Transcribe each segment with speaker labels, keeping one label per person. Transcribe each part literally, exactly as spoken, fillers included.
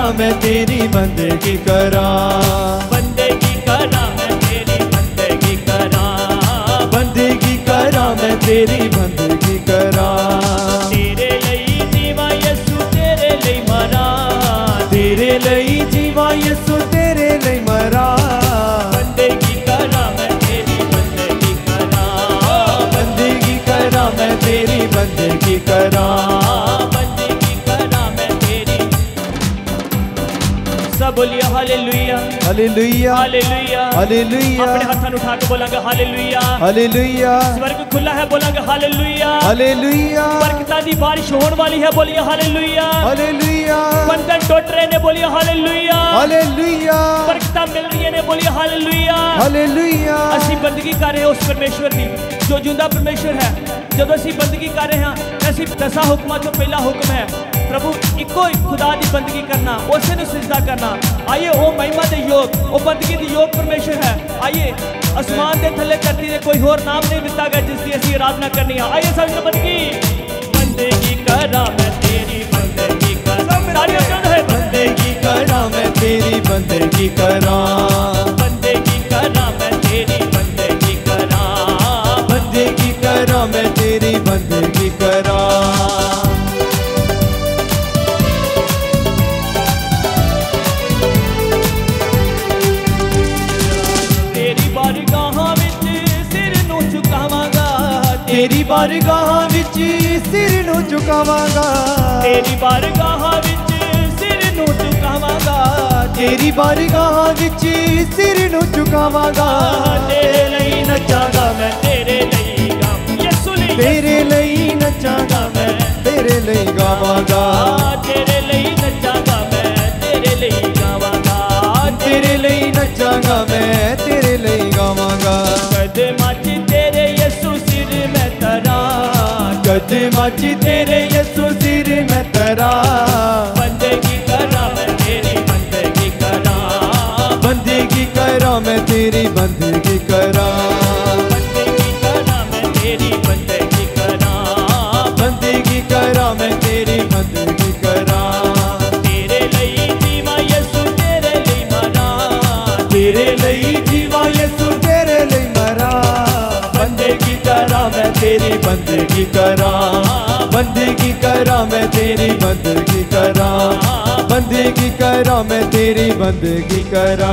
Speaker 1: मैं तेरी बंदगी करा,
Speaker 2: बंदगी करा मैं तेरी बंदगी करा,
Speaker 1: बंदगी करा मैं तेरी बंदगी करा।
Speaker 2: तेरे लई जीवा यसु तेरे लई मरा,
Speaker 1: तेरे लई जीवा यसु तेरे लई मरा।
Speaker 2: बंदगी करा मैं तेरी बंदगी करा,
Speaker 1: बंदगी करा मैं तेरी बंदगी करा,
Speaker 2: बंदगी करा मैं तेरी। सब बोलिए हालेलुया
Speaker 1: हालेलुया
Speaker 2: हालेलुया
Speaker 1: हालेलुया
Speaker 2: अपने हाथों उठा के बोलेंगे हालेलुया,
Speaker 1: हालेलुया
Speaker 2: स्वर्ग खुला है बोलेंगे हालेलुया,
Speaker 1: हालेलुया
Speaker 2: बरकतां दी बारिश होने वाली है बोलिए हालेलुया,
Speaker 1: हालेलुया
Speaker 2: बंधन टूट रहे ने बोलिए हालेलुया,
Speaker 1: हालेलुया
Speaker 2: बरकतां मिल रही ने बोलिए हालेलुया।
Speaker 1: हालेलुया
Speaker 2: ਅਸੀਂ ਬੰਦਗੀ ਕਰ ਰਹੇ ਹਾਂ ਉਸ ਪਰਮੇਸ਼ਵਰ ਦੀ ਜੋ ਜਿੰਦਾ ਪਰਮੇਸ਼ਵਰ ਹੈ। ਜਦੋਂ ਅਸੀਂ ਬੰਦਗੀ ਕਰ ਰਹੇ ਹਾਂ ਅਸੀਂ ਦਸਾਂ ਹੁਕਮਾਂ ਚੋਂ ਪਹਿਲਾ ਹੁਕਮ ਹੈ प्रभु इको खुदा की बंदगी करना, उसे ਨੂੰ सिजदा करना। आइए वो महिमा के योग वो बंदगी के योग परमेश्वर है। आइए आसमान के थले धरती ने कोई होर नाम नहीं दिता गया जिसकी असी आराधना करनी है। आइए सब बंदगी बंदगी करा मैं तेरी बंदगी करा,
Speaker 1: बंदगी करा मैं तेरी बंदगी करा,
Speaker 2: बंदगी करा मैं तेरी बंदगी करा,
Speaker 1: बंदगी करा मैं तेरी बंदगी करा। तेरी बारगाह विच सिर नू झुकावांगा,
Speaker 2: तेरी बारगाह विच सिर नू झुकावांगा,
Speaker 1: तेरी बारगाह विच सिर नू झुकावांगा।
Speaker 2: तेरे लई नचांगा मैं तेरे लई गावां यसू लई,
Speaker 1: तेरे लई नचांगा मैं तेरे लई गावांगा,
Speaker 2: तेरे लई नचांगा मैं तेरे लई गावांगा,
Speaker 1: तेरे लई नचांगा मैं तेरे लई गावांगा।
Speaker 2: कदमां च तेरे यसू सिर मैं तरा,
Speaker 1: कदमां च तेरे यसू सिर मैं तरा।
Speaker 2: बंदगी करा मैं तेरी बंदगी करा,
Speaker 1: बंदगी करा मैं तेरी बंदगी करा,
Speaker 2: बंदगी करा मैं तेरी बंदगी करा,
Speaker 1: बंदगी करा मैं तेरी बंदगी करा।
Speaker 2: तेरे लई जीवा यसू तेरे लई मरा,
Speaker 1: तेरे लई जीवा यसू तेरे लई मरा। बंदगी करा मैं तेरी बंदगी करा, बंदगी करा मैं तेरी बंदगी करा, बंदगी करा मैं तेरी बंदगी करा।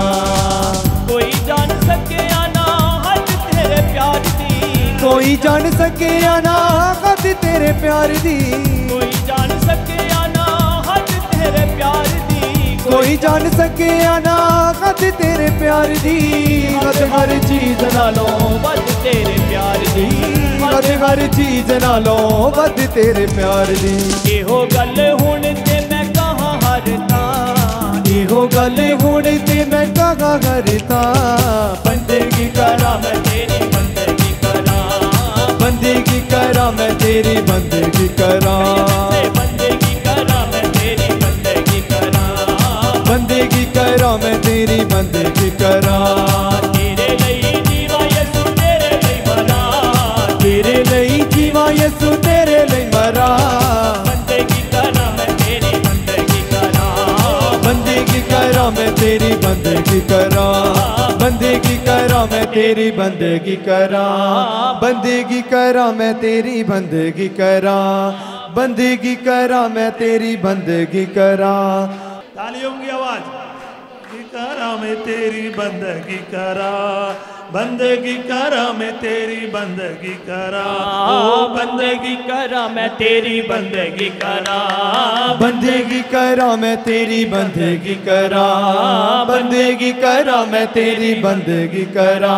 Speaker 2: कोई जान सके ना हद तेरे प्यार दी,
Speaker 1: कोई जान सके ना हद तेरे प्यार दी,
Speaker 2: कोई जान सके ना हद तेरे प्यार दी,
Speaker 1: कोई जान सके ना हद तेरे प्यार दी। हद हर चीज नालों
Speaker 2: वध तेरे प्यार दी,
Speaker 1: हद हर चीज नालों वध तेरे प्यार दी।
Speaker 2: एहो गल हुण ते मैं कहां हरता,
Speaker 1: एहो गल हुण ते मैं कहां हरता। बंदगी करा मैं
Speaker 2: तेरी बंदगी करा,
Speaker 1: बंदगी करा मैं तेरी बंदगी करा,
Speaker 2: बंदगी करा मैं तेरी बंदगी करा,
Speaker 1: बंदगी करा मैं तेरी बंदगी करा।
Speaker 2: तेरे लई जीवा यसू तेरे लई मरा,
Speaker 1: तेरे लई जीवा यसू तेरे लई मरा।
Speaker 2: बंदगी करा मैं तेरी बंदगी करा,
Speaker 1: बंदगी करा मैं तेरी बंदगी करा, बंदगी करा मैं तेरी बंदगी करा, बंदगी करा मैं तेरी बंदगी करा, बंदगी करा मैं तेरी बंदगी करा।
Speaker 3: तालियों की आवाज करा मैं तेरी बंदगी करा, बंदगी करा मैं तेरी बंदगी करा,
Speaker 2: ओ बंदगी करा मैं तेरी बंदगी करा,
Speaker 1: बंदगी करा मैं तेरी बंदगी करा, बंदगी करा मैं तेरी बंदगी करा,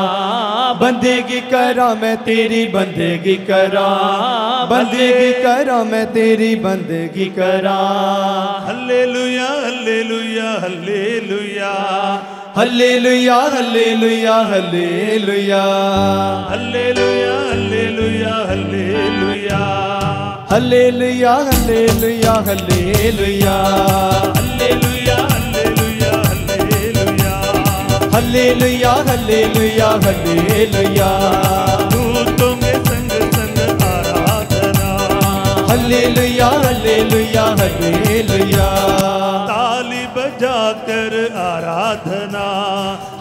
Speaker 1: बंदगी करा मैं तेरी बंदगी करा, बंदगी करा मैं तेरी बंदगी करा।
Speaker 3: Hallelujah hallelujah hallelujah
Speaker 1: hallelujah hallelujah hallelujah
Speaker 3: hallelujah hallelujah hallelujah
Speaker 1: hallelujah hallelujah hallelujah
Speaker 3: hallelujah hallelujah hallelujah
Speaker 1: hallelujah hallelujah hallelujah
Speaker 3: दूतों के संग संग आराधना,
Speaker 1: हल्लेलुया हल्लेलुया हल्लेलुया
Speaker 3: ताली बज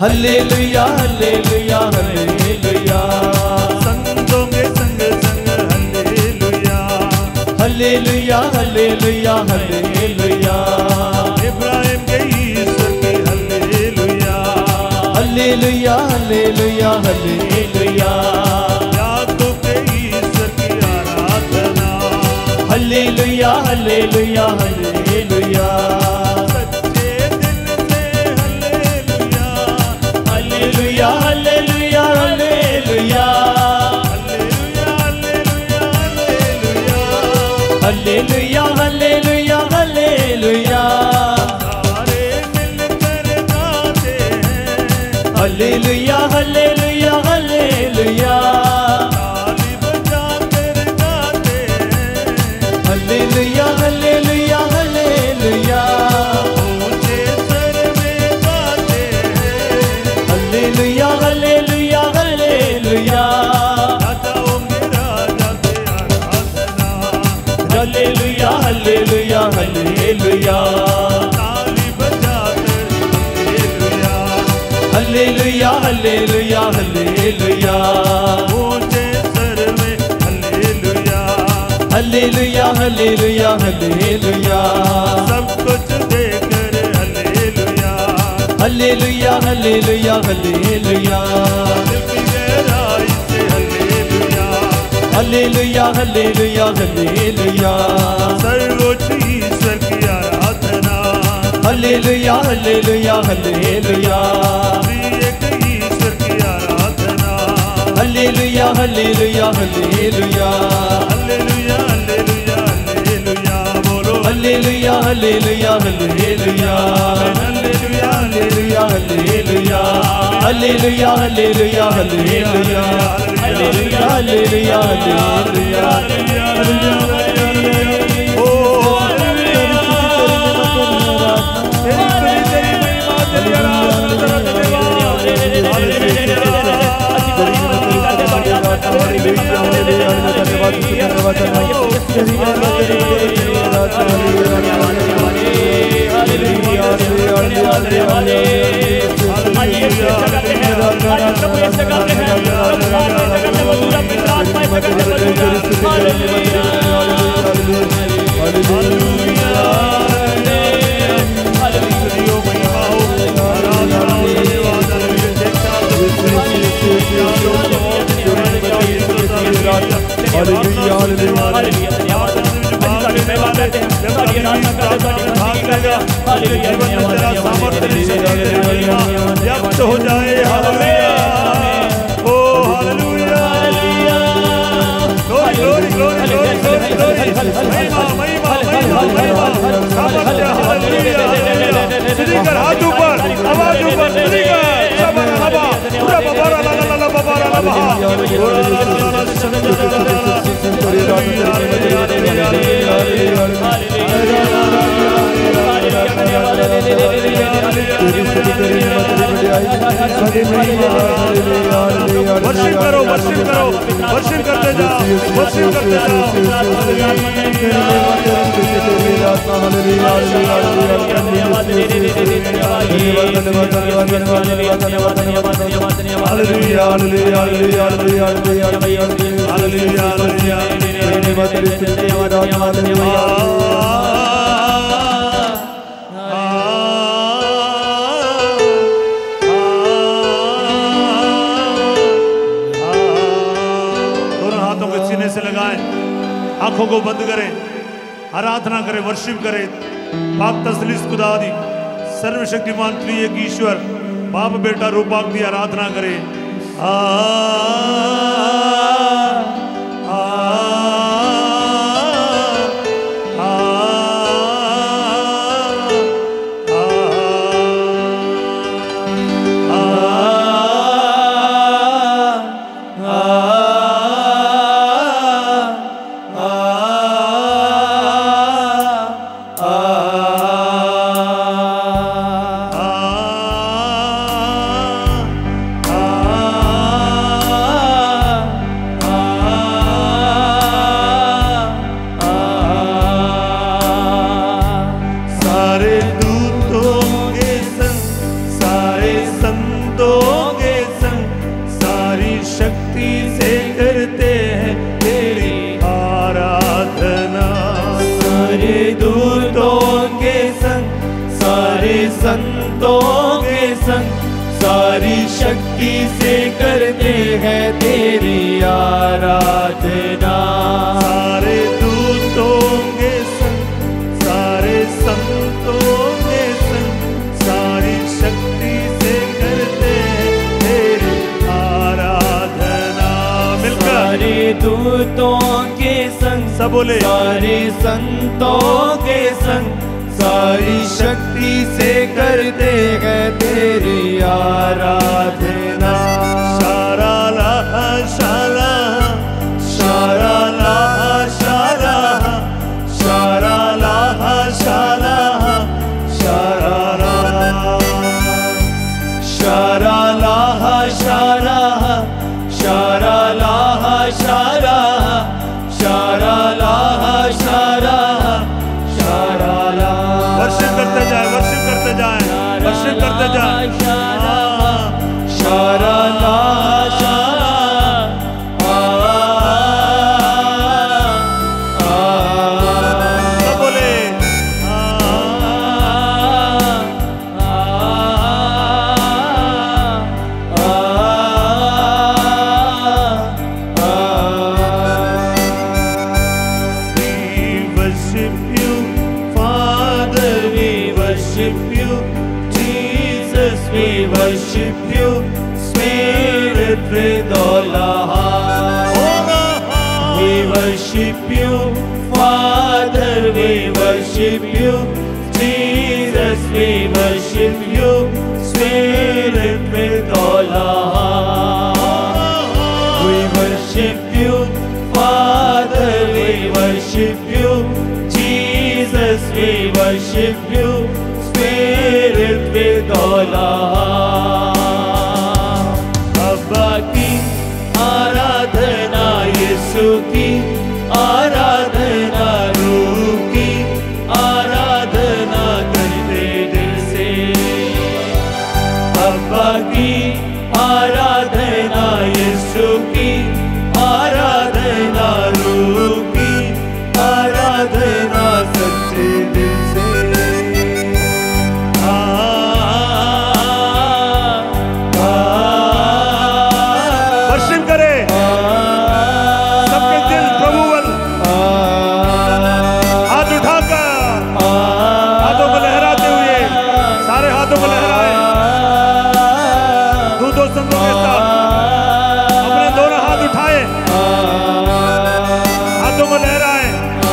Speaker 1: हल्लेलुया हल्लेलुया हल्लेलुया
Speaker 3: संतों के संग संग हल्लेलुया
Speaker 1: हल्लेलुया हल्लेलुया हल्लेलुया
Speaker 3: इब्राहिम के ईश्वर की हल्लेलुया
Speaker 1: हल्लेलुया हल्लेलुया हल्लेलुया
Speaker 3: याकूब के ईश्वर की आराधना
Speaker 1: हल्लेलुया हल्लेलुया हल्लेलुया
Speaker 3: सच्चे दिल से hallelujah
Speaker 1: hallelujah hallelujah hallelujah
Speaker 3: hallelujah hallelujah hallelujah
Speaker 1: hallelujah hallelujah
Speaker 3: सारे मिलकर गाते हैं
Speaker 1: हल्लेलुया हल्लेलुया हल्लेलुया
Speaker 3: ताली बजाकर गाते हैं
Speaker 1: हल्लेलुया हल्लेलुया हल्लेलुया
Speaker 3: ऊंचे स्वर में गाते हैं
Speaker 1: हल्लेलुया हल्लेलुया हल्लेलुया
Speaker 3: राजाओं के राजा के आराधना
Speaker 1: हल्लेलुया हल्लेलुया हल्लेलुया
Speaker 3: ताली बजाकर हल्लेलुया
Speaker 1: हल्लेलुया हल्लेलुया हल्लेलुया
Speaker 3: ऊंचे स्वर में हल्लेलुया
Speaker 1: हल्लेलुया हल्लेलुया हल्लेलुया
Speaker 3: सब कुछ देकर हल्लेलुया
Speaker 1: हल्लेलुया हल्लेलुया हल्लेलुया
Speaker 3: दिल की गहराई से हल्लेलुया
Speaker 1: हल्लेलुया हल्लेलुया हल्लेलुया
Speaker 3: सर्वोच्च ईश्वर की आराधना
Speaker 1: हल्लेलुया हल्लेलुया हल्लेलुया
Speaker 3: त्रिएक ईश्वर की आराधना
Speaker 1: hallelujah hallelujah hallelujah
Speaker 3: hallelujah hallelujah hallelujah बोलो
Speaker 1: hallelujah hallelujah hallelujah
Speaker 3: hallelujah
Speaker 1: hallelujah hallelujah hallelujah hallelujah hallelujah hallelujah hallelujah hallelujah
Speaker 3: ओ तेरी तेरी तेरी महिमा तेरी आराधना देवा व्यक्त हो जाए हालेलुया ओ hallelujah glory glory glory glory glory महिमा महिमा महिमा महिमा सामर्थ्य हालेलुया स्पीकर हाथ ऊपर आवाज ऊपर स्पीकर सबन हवा पूरा बबारा ला ला ला बबारा ला बहा पूरा ला ला ला वर्शिप करो वर्शिप करो वर्शिप करते जाओ वर्शिप करते से लगाएं, आंखों को बंद करें, आराधना करें, वर्शिप करें। पाक तसलीस खुदादी सर्वशक्तिमान त्रिएक ईश्वर बाप बेटा रूपाक की आराधना करें। आ, आ, आ,
Speaker 1: सारे संतों के संग सारी शक्ति से करते हैं तेरी आराधना।
Speaker 3: सारे दूतों के संग सारे संतों के संग सारी शक्ति से करते हैं तेरी आराधना। मिलकर
Speaker 1: सारे दूतों के संग
Speaker 3: सब बोले
Speaker 1: सारे संतों के संग सारी शक्ति से करते हैं तेरी आराधना।
Speaker 3: शारा ला शाला
Speaker 1: शारा ला शारा शारा ला शारा शारा ला शारा ला शारा शारा ला शारा शारा ला शारा शारा ला।
Speaker 3: वर्षिप करते जाए वर्षिप करते जाए वर्षिप करते जाए।
Speaker 1: शारा ला शारा
Speaker 3: सब बोले worship you, Father, we worship you. Jesus, we worship you. Spirit with all our heart. We worship you, Father, we worship you. Jesus, we worship you. Spirit with all our heart. We worship you, Father, we worship you. Jesus, we worship you. Spirit with all our heart. अब्बा की आराधना, यीशु की आराधना, रूह की आराधना करते दिल से। अब्बा की आराधना, यीशु की आराधना, रूह की आराधना सच्चे दिल से। वर्षिप करे सबके दिल प्रभु बल। हाथ उठाकर हाथों को लहराते हुए सारे हाथों को लहराए। दूतों संतों के साथ अपने दोनों हाथ उठाए, हाथों को लहराए।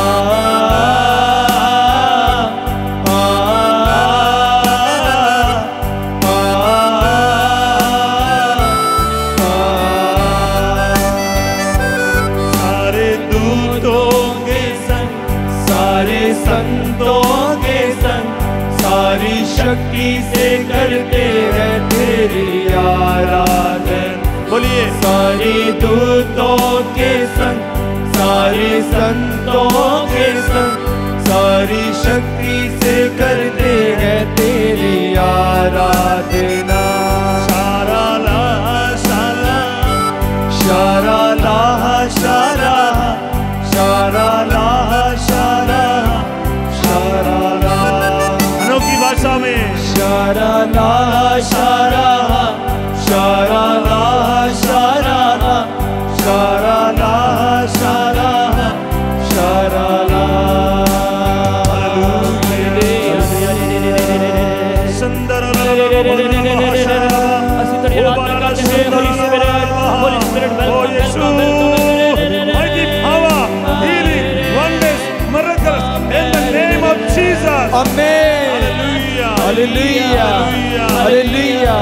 Speaker 3: सारे दूतों के संग
Speaker 1: सारे संतों के संग सारी शक्ति से करते हैं तेरी आराधना।
Speaker 3: बोलिए
Speaker 1: सारी दूतों के संग सारे संतों के संग सारी शक्ति से करते हैं तेरी आराधना।
Speaker 3: शारा ला शाला
Speaker 1: शारा ला शारा शारा ला शारा शारा ला।
Speaker 3: अनोखी भाषा में
Speaker 1: शारा ला शारा शारा ला शारा शारा ला शारा शारा ला।
Speaker 3: सुंदर
Speaker 2: ਅਸੀਂ ਤੁਹਾਡੀ ਆਰਾਧਨਾ ਕਰਦੇ ਹਾਂ holy spirit holy spirit welcome
Speaker 3: mighty power, healing, wonders, miracles in the name of Jesus.
Speaker 1: Amen.
Speaker 3: Hallelujah.
Speaker 1: Hallelujah.
Speaker 3: Hallelujah.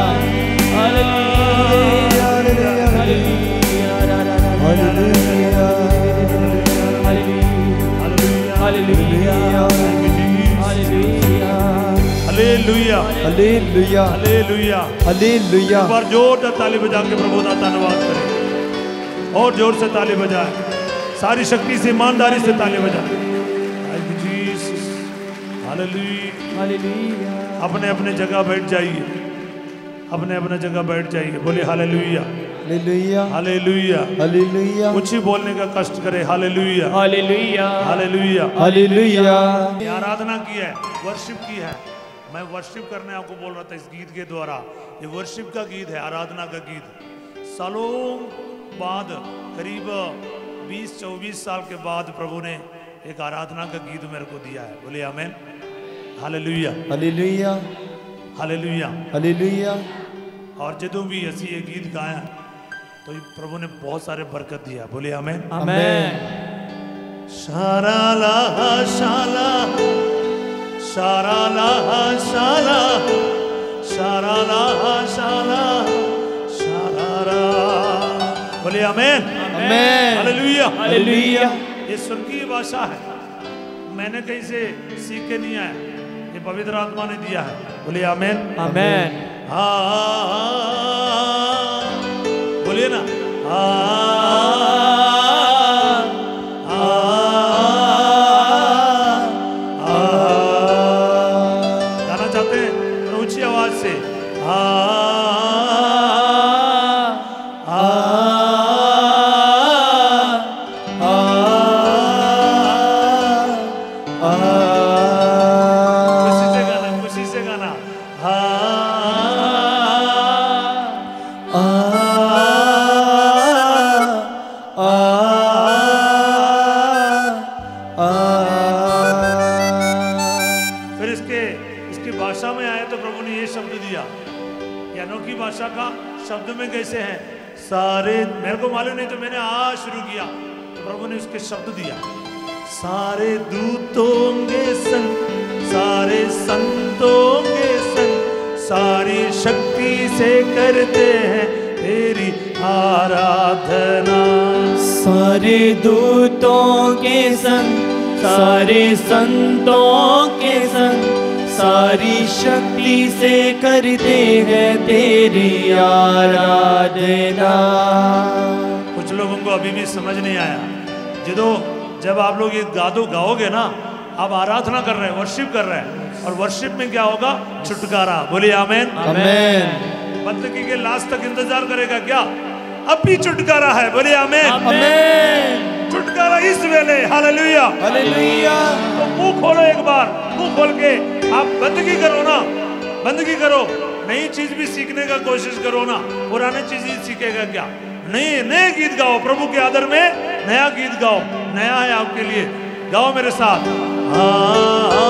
Speaker 3: Hallelujah.
Speaker 1: Hallelujah.
Speaker 3: Hallelujah.
Speaker 1: Hallelujah.
Speaker 3: एक बार जोरदार ताली बजा के प्रभु का धन्यवाद करें। और जोर से ताली बजाएं, सारी शक्ति से ईमानदारी से ताली बजाएं। Thank you, Jesus. Hallelujah. अपने अपने जगह बैठ जाइए, अपने अपने जगह बैठ जाइए। बोले हालेलुया
Speaker 1: हालेलुया
Speaker 3: हालेलुया
Speaker 1: हालेलुया।
Speaker 3: कुछ ही बोलने का कष्ट करे। Hallelujah
Speaker 2: hallelujah
Speaker 3: hallelujah
Speaker 1: hallelujah.
Speaker 3: आराधना की है, वर्शिप की है, मैं वर्शिप करने आपको बोल रहा था इस गीत के द्वारा। ये वर्शिप का गीत है, आराधना का गीत। सालों बाद, करीब बीस चौबीस साल के बाद प्रभु ने एक आराधना का गीत मेरे को दिया है। बोले amen, hallelujah
Speaker 1: hallelujah
Speaker 3: hallelujah
Speaker 1: hallelujah.
Speaker 3: और जदों भी ऐसी ये गीत गाया तो प्रभु ने बहुत सारे बरकत दिया। बोले आमेन
Speaker 2: आमेन।
Speaker 3: शारा ला शाला शारा ला शाला शारा ला शाला शारा रा। बोले आमेन
Speaker 1: आमेन
Speaker 3: हालेलुया
Speaker 2: हालेलुया।
Speaker 3: ये स्वर्गीय भाषा है, मैंने कहीं से सीख के नहीं आया, ये पवित्र आत्मा ने दिया है। बोले आमेन
Speaker 2: आमेन।
Speaker 3: हाँ बोलिए ना, गाना चाहते हैं तो ऊंची आवाज से खुशी से गाना, खुशी से गाना। फिर इसके इसकी भाषा में आए तो प्रभु ने ये शब्द दिया, ये अनोखी भाषा का शब्द में कैसे है सारे, मेरे को मालूम नहीं तो मैंने आज शुरू किया तो प्रभु ने उसके शब्द दिया। सारे दूतों के संग, सारे संतों के संग, सारी शक्ति से करते हैं तेरी आराधना।
Speaker 1: सारे दूतों के संग, सारे संतों के संग, सारी शक्ति से करते हैं तेरी आराधना।
Speaker 3: कुछ लोगों को अभी भी समझ नहीं आया, जदों जब आप लोग ये गादो गाओगे ना, आप आराधना कर रहे हैं, वर्शिप कर रहे हैं, और वर्शिप में क्या होगा, छुटकारा। बोलिए आमेन
Speaker 1: आमेन।
Speaker 3: बंदगी के लास्ट तक इंतजार करेगा क्या, अब भी छुटकारा है। बोलिए आमेन
Speaker 1: आमेन।
Speaker 3: छुटकारा इस वेले, हालेलुया
Speaker 1: हालेलुया।
Speaker 3: तो मुंह खोलो एक बार, मुंह खोल के आप बंदगी करो ना, बंदगी करो, नई चीज भी सीखने का कोशिश करो ना, पुराने चीज ही सीखेगा क्या। नए नए गीत गाओ, प्रभु के आदर में नया गीत गाओ, नया है आपके लिए, गाओ मेरे साथ। आ, आ,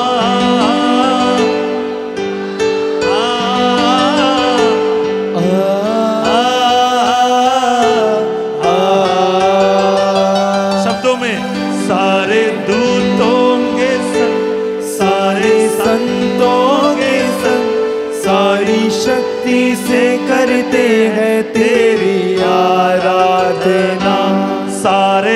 Speaker 3: आ, आ, शब्दों में सारे दूतों के संग, सारे संतों के संग,
Speaker 1: सारी शक्ति से करते हैं तेरी आराधना।
Speaker 3: सारे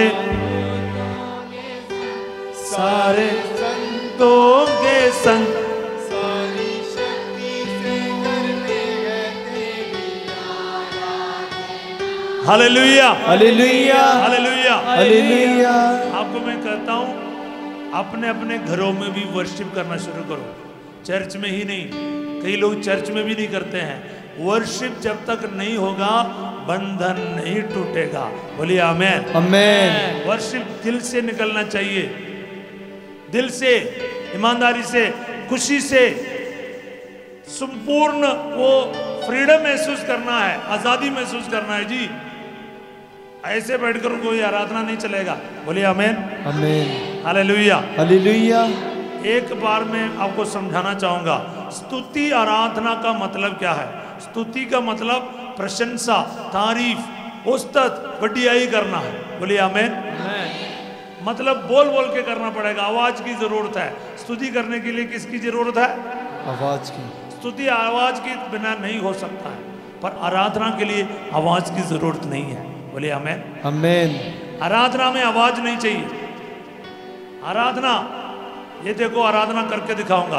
Speaker 3: सारे संतों के संग,
Speaker 1: सारी शक्ति से करते हैं तेरी आराधना।
Speaker 3: Hallelujah
Speaker 1: hallelujah
Speaker 3: hallelujah.
Speaker 1: हालेलुया।
Speaker 3: आपको मैं कहता हूँ अपने अपने घरों में भी वर्शिप करना शुरू करो, चर्च में ही नहीं। कई लोग चर्च में भी नहीं करते हैं। वर्शिप जब तक नहीं होगा बंधन नहीं टूटेगा। बोलिए आमेन
Speaker 1: आमेन।
Speaker 3: वर्शिप दिल से निकलना चाहिए, दिल से, ईमानदारी से, खुशी से, संपूर्ण वो फ्रीडम महसूस करना है, आजादी महसूस करना है जी। ऐसे बैठकर कोई आराधना नहीं चलेगा। बोलिए आमेन
Speaker 1: आमेन।
Speaker 3: Hallelujah
Speaker 1: hallelujah.
Speaker 3: एक बार मैं आपको समझाना चाहूंगा, स्तुति आराधना का मतलब क्या है। स्तुति का मतलब प्रशंसा, तारीफ, उस्तत, वडियाई करना है। बोलिए आमेन। मतलब बोल बोल के करना पड़ेगा, आवाज की जरूरत है। स्तुति करने के लिए किसकी जरूरत है,
Speaker 1: आवाज की।
Speaker 3: स्तुति आवाज के बिना नहीं हो सकता है, पर आराधना के लिए आवाज की जरूरत नहीं है। बोलिए आमेन
Speaker 1: आमेन।
Speaker 3: आराधना में आवाज नहीं चाहिए। आराधना, ये देखो आराधना करके दिखाऊंगा।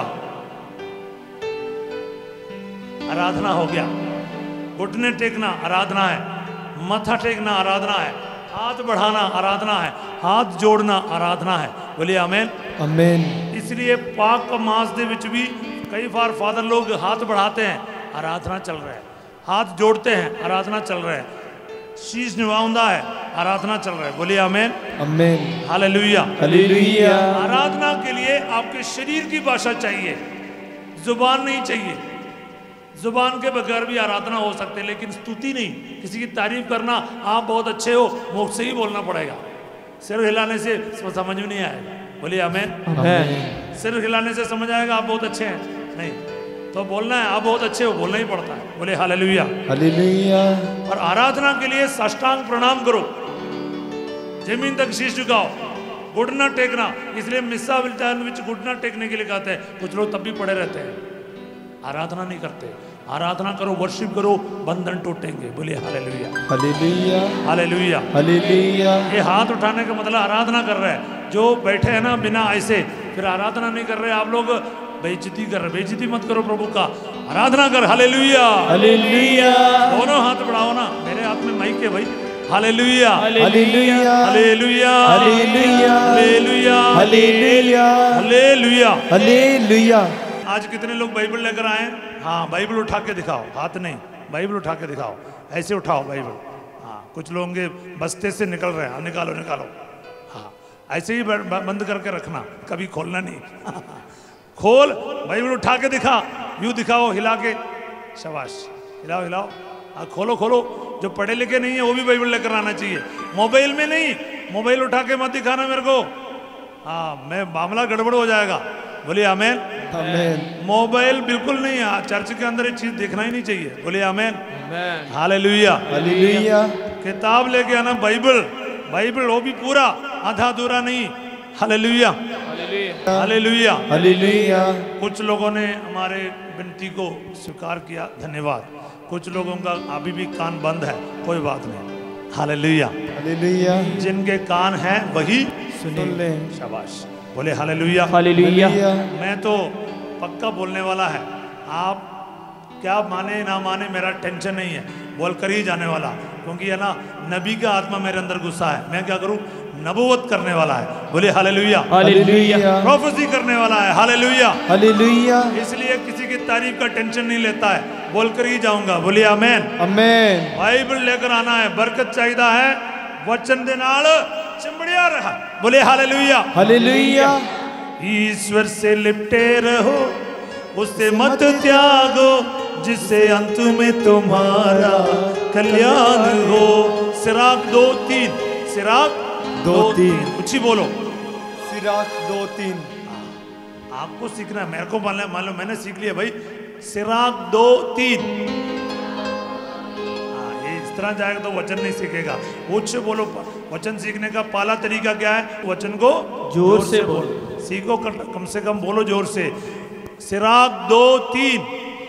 Speaker 3: आराधना हो गया, घुटने टेकना आराधना है, माथा टेकना आराधना है, हाथ बढ़ाना आराधना है, हाथ जोड़ना आराधना है। बोलिए आमेन
Speaker 1: आमेन।
Speaker 3: इसलिए पाक मास दे विच भी कई बार फादर लोग हाथ बढ़ाते हैं, आराधना चल रहा है, हाथ जोड़ते हैं, आराधना चल रहा है, शीश निभाउंदा है, आराधना चल रहा है। बोलिए आमेन
Speaker 1: आमेन।
Speaker 3: Hallelujah
Speaker 1: hallelujah.
Speaker 3: आराधना के लिए आपके शरीर की भाषा चाहिए, जुबान नहीं चाहिए, जुबान के बगैर भी आराधना हो सकते, लेकिन स्तुति नहीं। किसी की तारीफ करना, आप बहुत अच्छे हो, मुख से ही बोलना पड़ेगा। सिर हिलाने से समझ में नहीं आएगा। बोलिए आमीन। सिर हिलाने से समझ आएगा आप बहुत अच्छे हैं? नहीं, तो बोलना है आप बहुत अच्छे हो, बोलना ही पड़ता है। बोले हालेलुया,
Speaker 1: हालेलुया।
Speaker 3: और आराधना के लिए साष्टांग प्रणाम करो, जमीन तक शीश झुकाओ, घुटना टेकना। इसलिए मिस्सा विल्तान विच घुटना टेकने के लिए कहते हैं। कुछ लोग तब भी पड़े रहते हैं, आराधना नहीं करते। आराधना करो, वर्शिप करो, बंधन टूटेंगे। बोलिए हालेलुया,
Speaker 1: हालेलुया,
Speaker 3: हालेलुया,
Speaker 1: हालेलुया।
Speaker 3: ये हाथ उठाने का मतलब आराधना कर रहे हैं। जो बैठे हैं ना बिना ऐसे, फिर आराधना नहीं कर रहे, आप लोग बेइज्जती कर रहे। बेइज्जती मत करो प्रभु का, आराधना कर। Hallelujah,
Speaker 1: hallelujah.
Speaker 3: दोनों हाथ बढ़ाओ ना, मेरे हाथ में माइक है भाई। Hallelujah,
Speaker 1: hallelujah,
Speaker 3: hallelujah,
Speaker 1: hallelujah,
Speaker 3: hallelujah,
Speaker 1: hallelujah,
Speaker 3: hallelujah,
Speaker 1: hallelujah.
Speaker 3: आज कितने लोग बाइबल लेकर आए? हाँ, बाइबल उठा के दिखाओ, हाथ नहीं, बाइबल उठा के दिखाओ, ऐसे उठाओ बाइबल। हाँ, कुछ लोग के बस्ते से निकल रहे हैं, निकालो निकालो। हाँ, ऐसे ही बंद करके रखना, कभी खोलना नहीं। खोल, बाइबल उठा के दिखा, यूं दिखाओ, हिला के, शाबाश, हिलाओ हिलाओ। हाँ, खोलो खोलो। जो पढ़े लिखे नहीं है वो भी बाइबल लेकर आना चाहिए, मोबाइल में नहीं। मोबाइल उठा के मत दिखाना मेरे को, हाँ, मैं मामला गड़बड़ हो जाएगा। बोलिए आमेन,
Speaker 1: आमेन।
Speaker 3: मोबाइल बिल्कुल नहीं है, चर्च के अंदर एक चीज देखना ही नहीं चाहिए। बोलिए आमेन, हालेलुया,
Speaker 1: हालेलुया।
Speaker 3: किताब लेके आना, बाइबल, बाइबल वो भी पूरा, आधा अधूरा नहीं। Hallelujah, hallelujah,
Speaker 1: hallelujah.
Speaker 3: कुछ लोगों ने हमारे विनती को स्वीकार किया, धन्यवाद। कुछ लोगों का अभी भी कान बंद है, कोई बात नहीं। Hallelujah,
Speaker 1: hallelujah.
Speaker 3: जिनके कान हैं वही
Speaker 1: सुन ले।
Speaker 3: शाबाश, बोले हालेलुया,
Speaker 2: हालेलुया।
Speaker 3: मैं तो पक्का बोलने वाला है, आप क्या माने ना माने मेरा टेंशन नहीं है, बोल कर ही जाने वाला। क्योंकि है ना, नबी का आत्मा मेरे अंदर गुस्सा है, मैं क्या करूं, नबूवत करने वाला है। बोले हालेलुया,
Speaker 2: हालेलुया।
Speaker 3: प्रोफेसी करने वाला है। Hallelujah,
Speaker 1: hallelujah.
Speaker 3: इसलिए किसी की तारीफ का टेंशन नहीं लेता है, बोल कर ही जाऊंगा। बोलिए आमेन,
Speaker 1: आमेन।
Speaker 3: बाइबल लेकर आना है, बरकत चाहिए है, वचन दे नाल चिंबड़िया रहा। बोले हालेलुया,
Speaker 1: हालेलुया।
Speaker 3: ईश्वर से लिपटे रहो, उससे मत त्यागो, जिससे अंत में तुम्हारा कल्याण हो। सिराक दो तीन, सिराक
Speaker 1: दो,
Speaker 3: दो
Speaker 1: तीन।
Speaker 3: तीन, कुछ ही बोलो।
Speaker 1: सिराक दो तीन।
Speaker 3: आपको सीखना है, मेरे को मालूम मालूम मैंने सीख लिया भाई। सिराक दो तीन, हाँ, ये इस तरह जाएगा तो वचन नहीं सीखेगा। ऊंच से बोलो। वचन सीखने का पहला तरीका क्या है? वचन को
Speaker 2: जोर से बोलो।
Speaker 3: सीखो, कम से कम बोलो जोर से। सिराक दो तीन।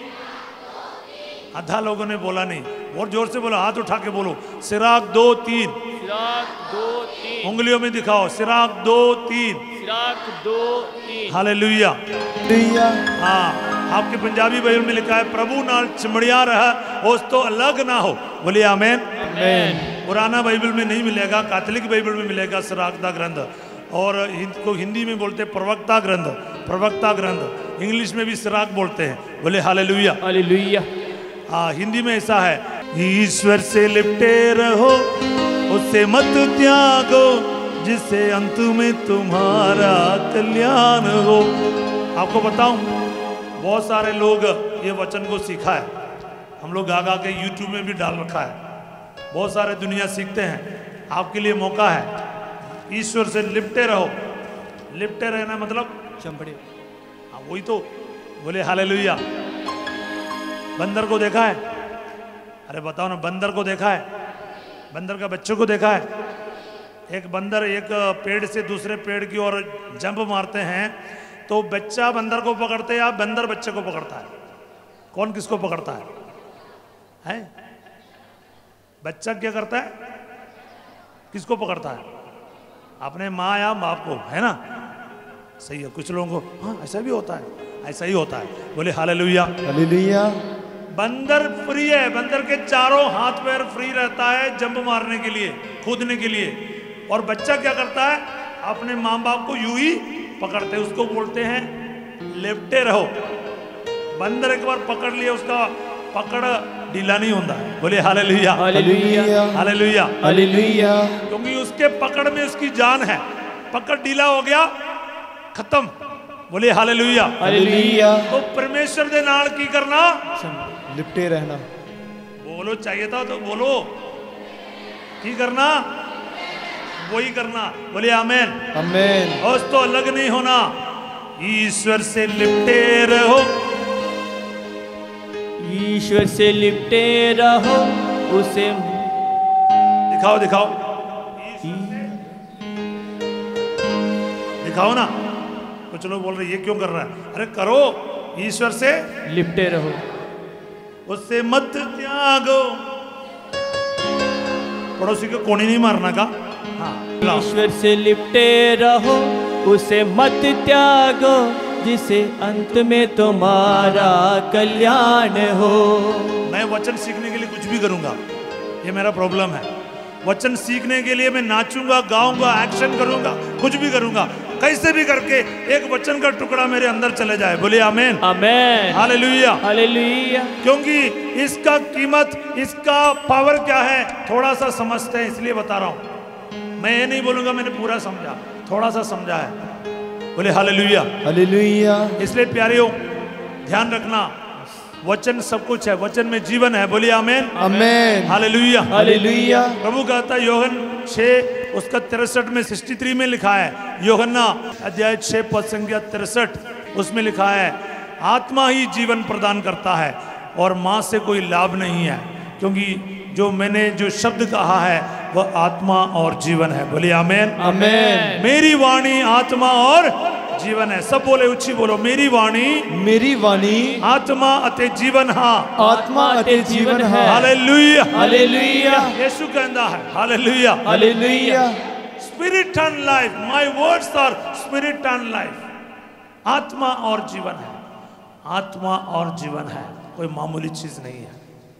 Speaker 3: आधा लोगों ने बोला नहीं, और जोर से बोलो, हाथ उठा के बोलो। सिराक दो तीन,
Speaker 2: सिराक दो तीन,
Speaker 3: उंगलियों में दिखाओ। सिराक दो तीन,
Speaker 2: सिराक दो तीन।
Speaker 3: हालेलुया।
Speaker 1: हालेलुया।
Speaker 3: हाँ, आपके पंजाबी बाइबल में लिखा है, प्रभु नाल चिमड़िया रहा, उस तो अलग ना हो। बोलिए आमेन,
Speaker 2: आमेन।
Speaker 3: पुराना बाइबल में नहीं मिलेगा, कैथोलिक बाइबल में मिलेगा सिराक दा ग्रंथ। और को हिंदी में बोलते हैं प्रवक्ता ग्रंथ, प्रवक्ता ग्रंथ। इंग्लिश में भी सिराक बोलते हैं। बोले हालेलुया,
Speaker 2: हालेलुया।
Speaker 3: हाँ, हिंदी में ऐसा है, ईश्वर से लिपटे रहो, उससे मत त्यागो, जिससे अंत में तुम्हारा कल्याण हो। आपको बताऊं, बहुत सारे लोग ये वचन को सीखा है, हम लोग गा गा के यूट्यूब में भी डाल रखा है, बहुत सारे दुनिया सीखते हैं। आपके लिए मौका है, ईश्वर से लिपटे रहो। लिपटे रहना मतलब
Speaker 2: चंपड़े,
Speaker 3: हाँ, वही तो। बोले हालेलुया। बंदर को देखा है? अरे बताओ ना, बंदर को देखा है? बंदर का बच्चों को देखा है? एक बंदर एक पेड़ से दूसरे पेड़ की ओर जंप मारते हैं, तो बच्चा बंदर को पकड़ते हैं या बंदर बच्चे को पकड़ता है? कौन किसको पकड़ता है? है? बच्चा क्या करता है? किसको पकड़ता है? अपने माँ या बाप को, है ना? सही है। कुछ लोगों को हाँ ऐसा भी होता है, ऐसा ही होता है। बोले हालेलुया,
Speaker 1: हालेलुया।
Speaker 3: बंदर फ्री है, बंदर के चारों हाथ पैर फ्री रहता है जंप मारने के लिए, कूदने के लिए। और बच्चा क्या करता है? अपने माँ बाप को यूं ही पकड़ते हैं, उसको बोलते हैं लेपटे रहो। बंदर एक बार पकड़ लिया, उसका पकड़ ढीला नहीं होता। बोले हालेलुया,
Speaker 2: हालेलुया,
Speaker 3: हालेलुया,
Speaker 1: हालेलुया।
Speaker 3: क्योंकि उसके पकड़ में उसकी जान है। पकड़ ढीला हो गया, खत्म, बोले हालेलुया।
Speaker 1: हालेलुया।
Speaker 3: तो परमेश्वर दे नाल की करना,
Speaker 1: लिपटे रहना।
Speaker 3: बोलो चाहिए था तो बोलो, की करना, वही करना। बोले आमेन।
Speaker 1: आमेन।
Speaker 3: उस तो अलग नहीं होना, ईश्वर से लिपटे रहो,
Speaker 2: ईश्वर से लिपटे रहो, उसे
Speaker 3: दिखाओ दिखाओ दिखाओ ना। कुछ लोग बोल रहे ये क्यों कर रहा है, अरे करो, ईश्वर से
Speaker 2: लिपटे रहो,
Speaker 3: उससे मत त्यागो। पड़ोसी को कोनी नहीं मारना का। हाँ,
Speaker 2: ईश्वर से लिपटे रहो, उसे मत त्यागो, जिसे अंत में तुम्हारा कल्याण हो।
Speaker 3: मैं वचन सीखने के लिए कुछ भी करूंगा, ये मेरा प्रॉब्लम है। वचन सीखने के लिए मैं नाचूंगा, गाऊंगा, एक्शन करूंगा, कुछ भी करूंगा, कैसे भी करके एक वचन का टुकड़ा मेरे अंदर चले जाए। बोले आमेन।
Speaker 2: आमेन।
Speaker 3: हालेलुया।
Speaker 2: हालेलुया।
Speaker 3: क्योंकि इसका कीमत, इसका पावर क्या है थोड़ा सा समझते हैं, इसलिए बता रहा हूं। मैं ये नहीं बोलूंगा मैंने पूरा समझा, थोड़ा सा समझा है। बोले हालेलुया।
Speaker 1: हालेलुया।
Speaker 3: इसलिए प्यारियों ध्यान रखना, वचन सब कुछ है, वचन में जीवन है। बोलिए आमेन।
Speaker 1: आमेन।
Speaker 3: हालेलुया।
Speaker 1: हालेलुया।
Speaker 3: प्रभु कहता है योहन छह उसका तिरसठ में सिक्सटी थ्री में लिखा है, योहन्ना अध्याय छह पद संख्या तिरसठ, उसमें लिखा है आत्मा ही जीवन प्रदान करता है और मां से कोई लाभ नहीं है, क्योंकि जो मैंने जो शब्द कहा है वह आत्मा और जीवन है। बोलिए आमेन।
Speaker 1: आमेन।
Speaker 3: मेरी वाणी आत्मा और जीवन है। सब बोले, उच्ची बोलो, मेरी वाणी,
Speaker 1: मेरी वाणी
Speaker 3: आत्मा अते जीवन हा,
Speaker 1: आत्मा अते जीवन है।
Speaker 3: हालेलुया।
Speaker 1: हालेलुया।
Speaker 3: यीशु कहता है hallelujah.
Speaker 1: Hallelujah.
Speaker 3: Spirit and life, my words are spirit and life. आत्मा और जीवन है, आत्मा और जीवन है, कोई मामूली चीज नहीं है।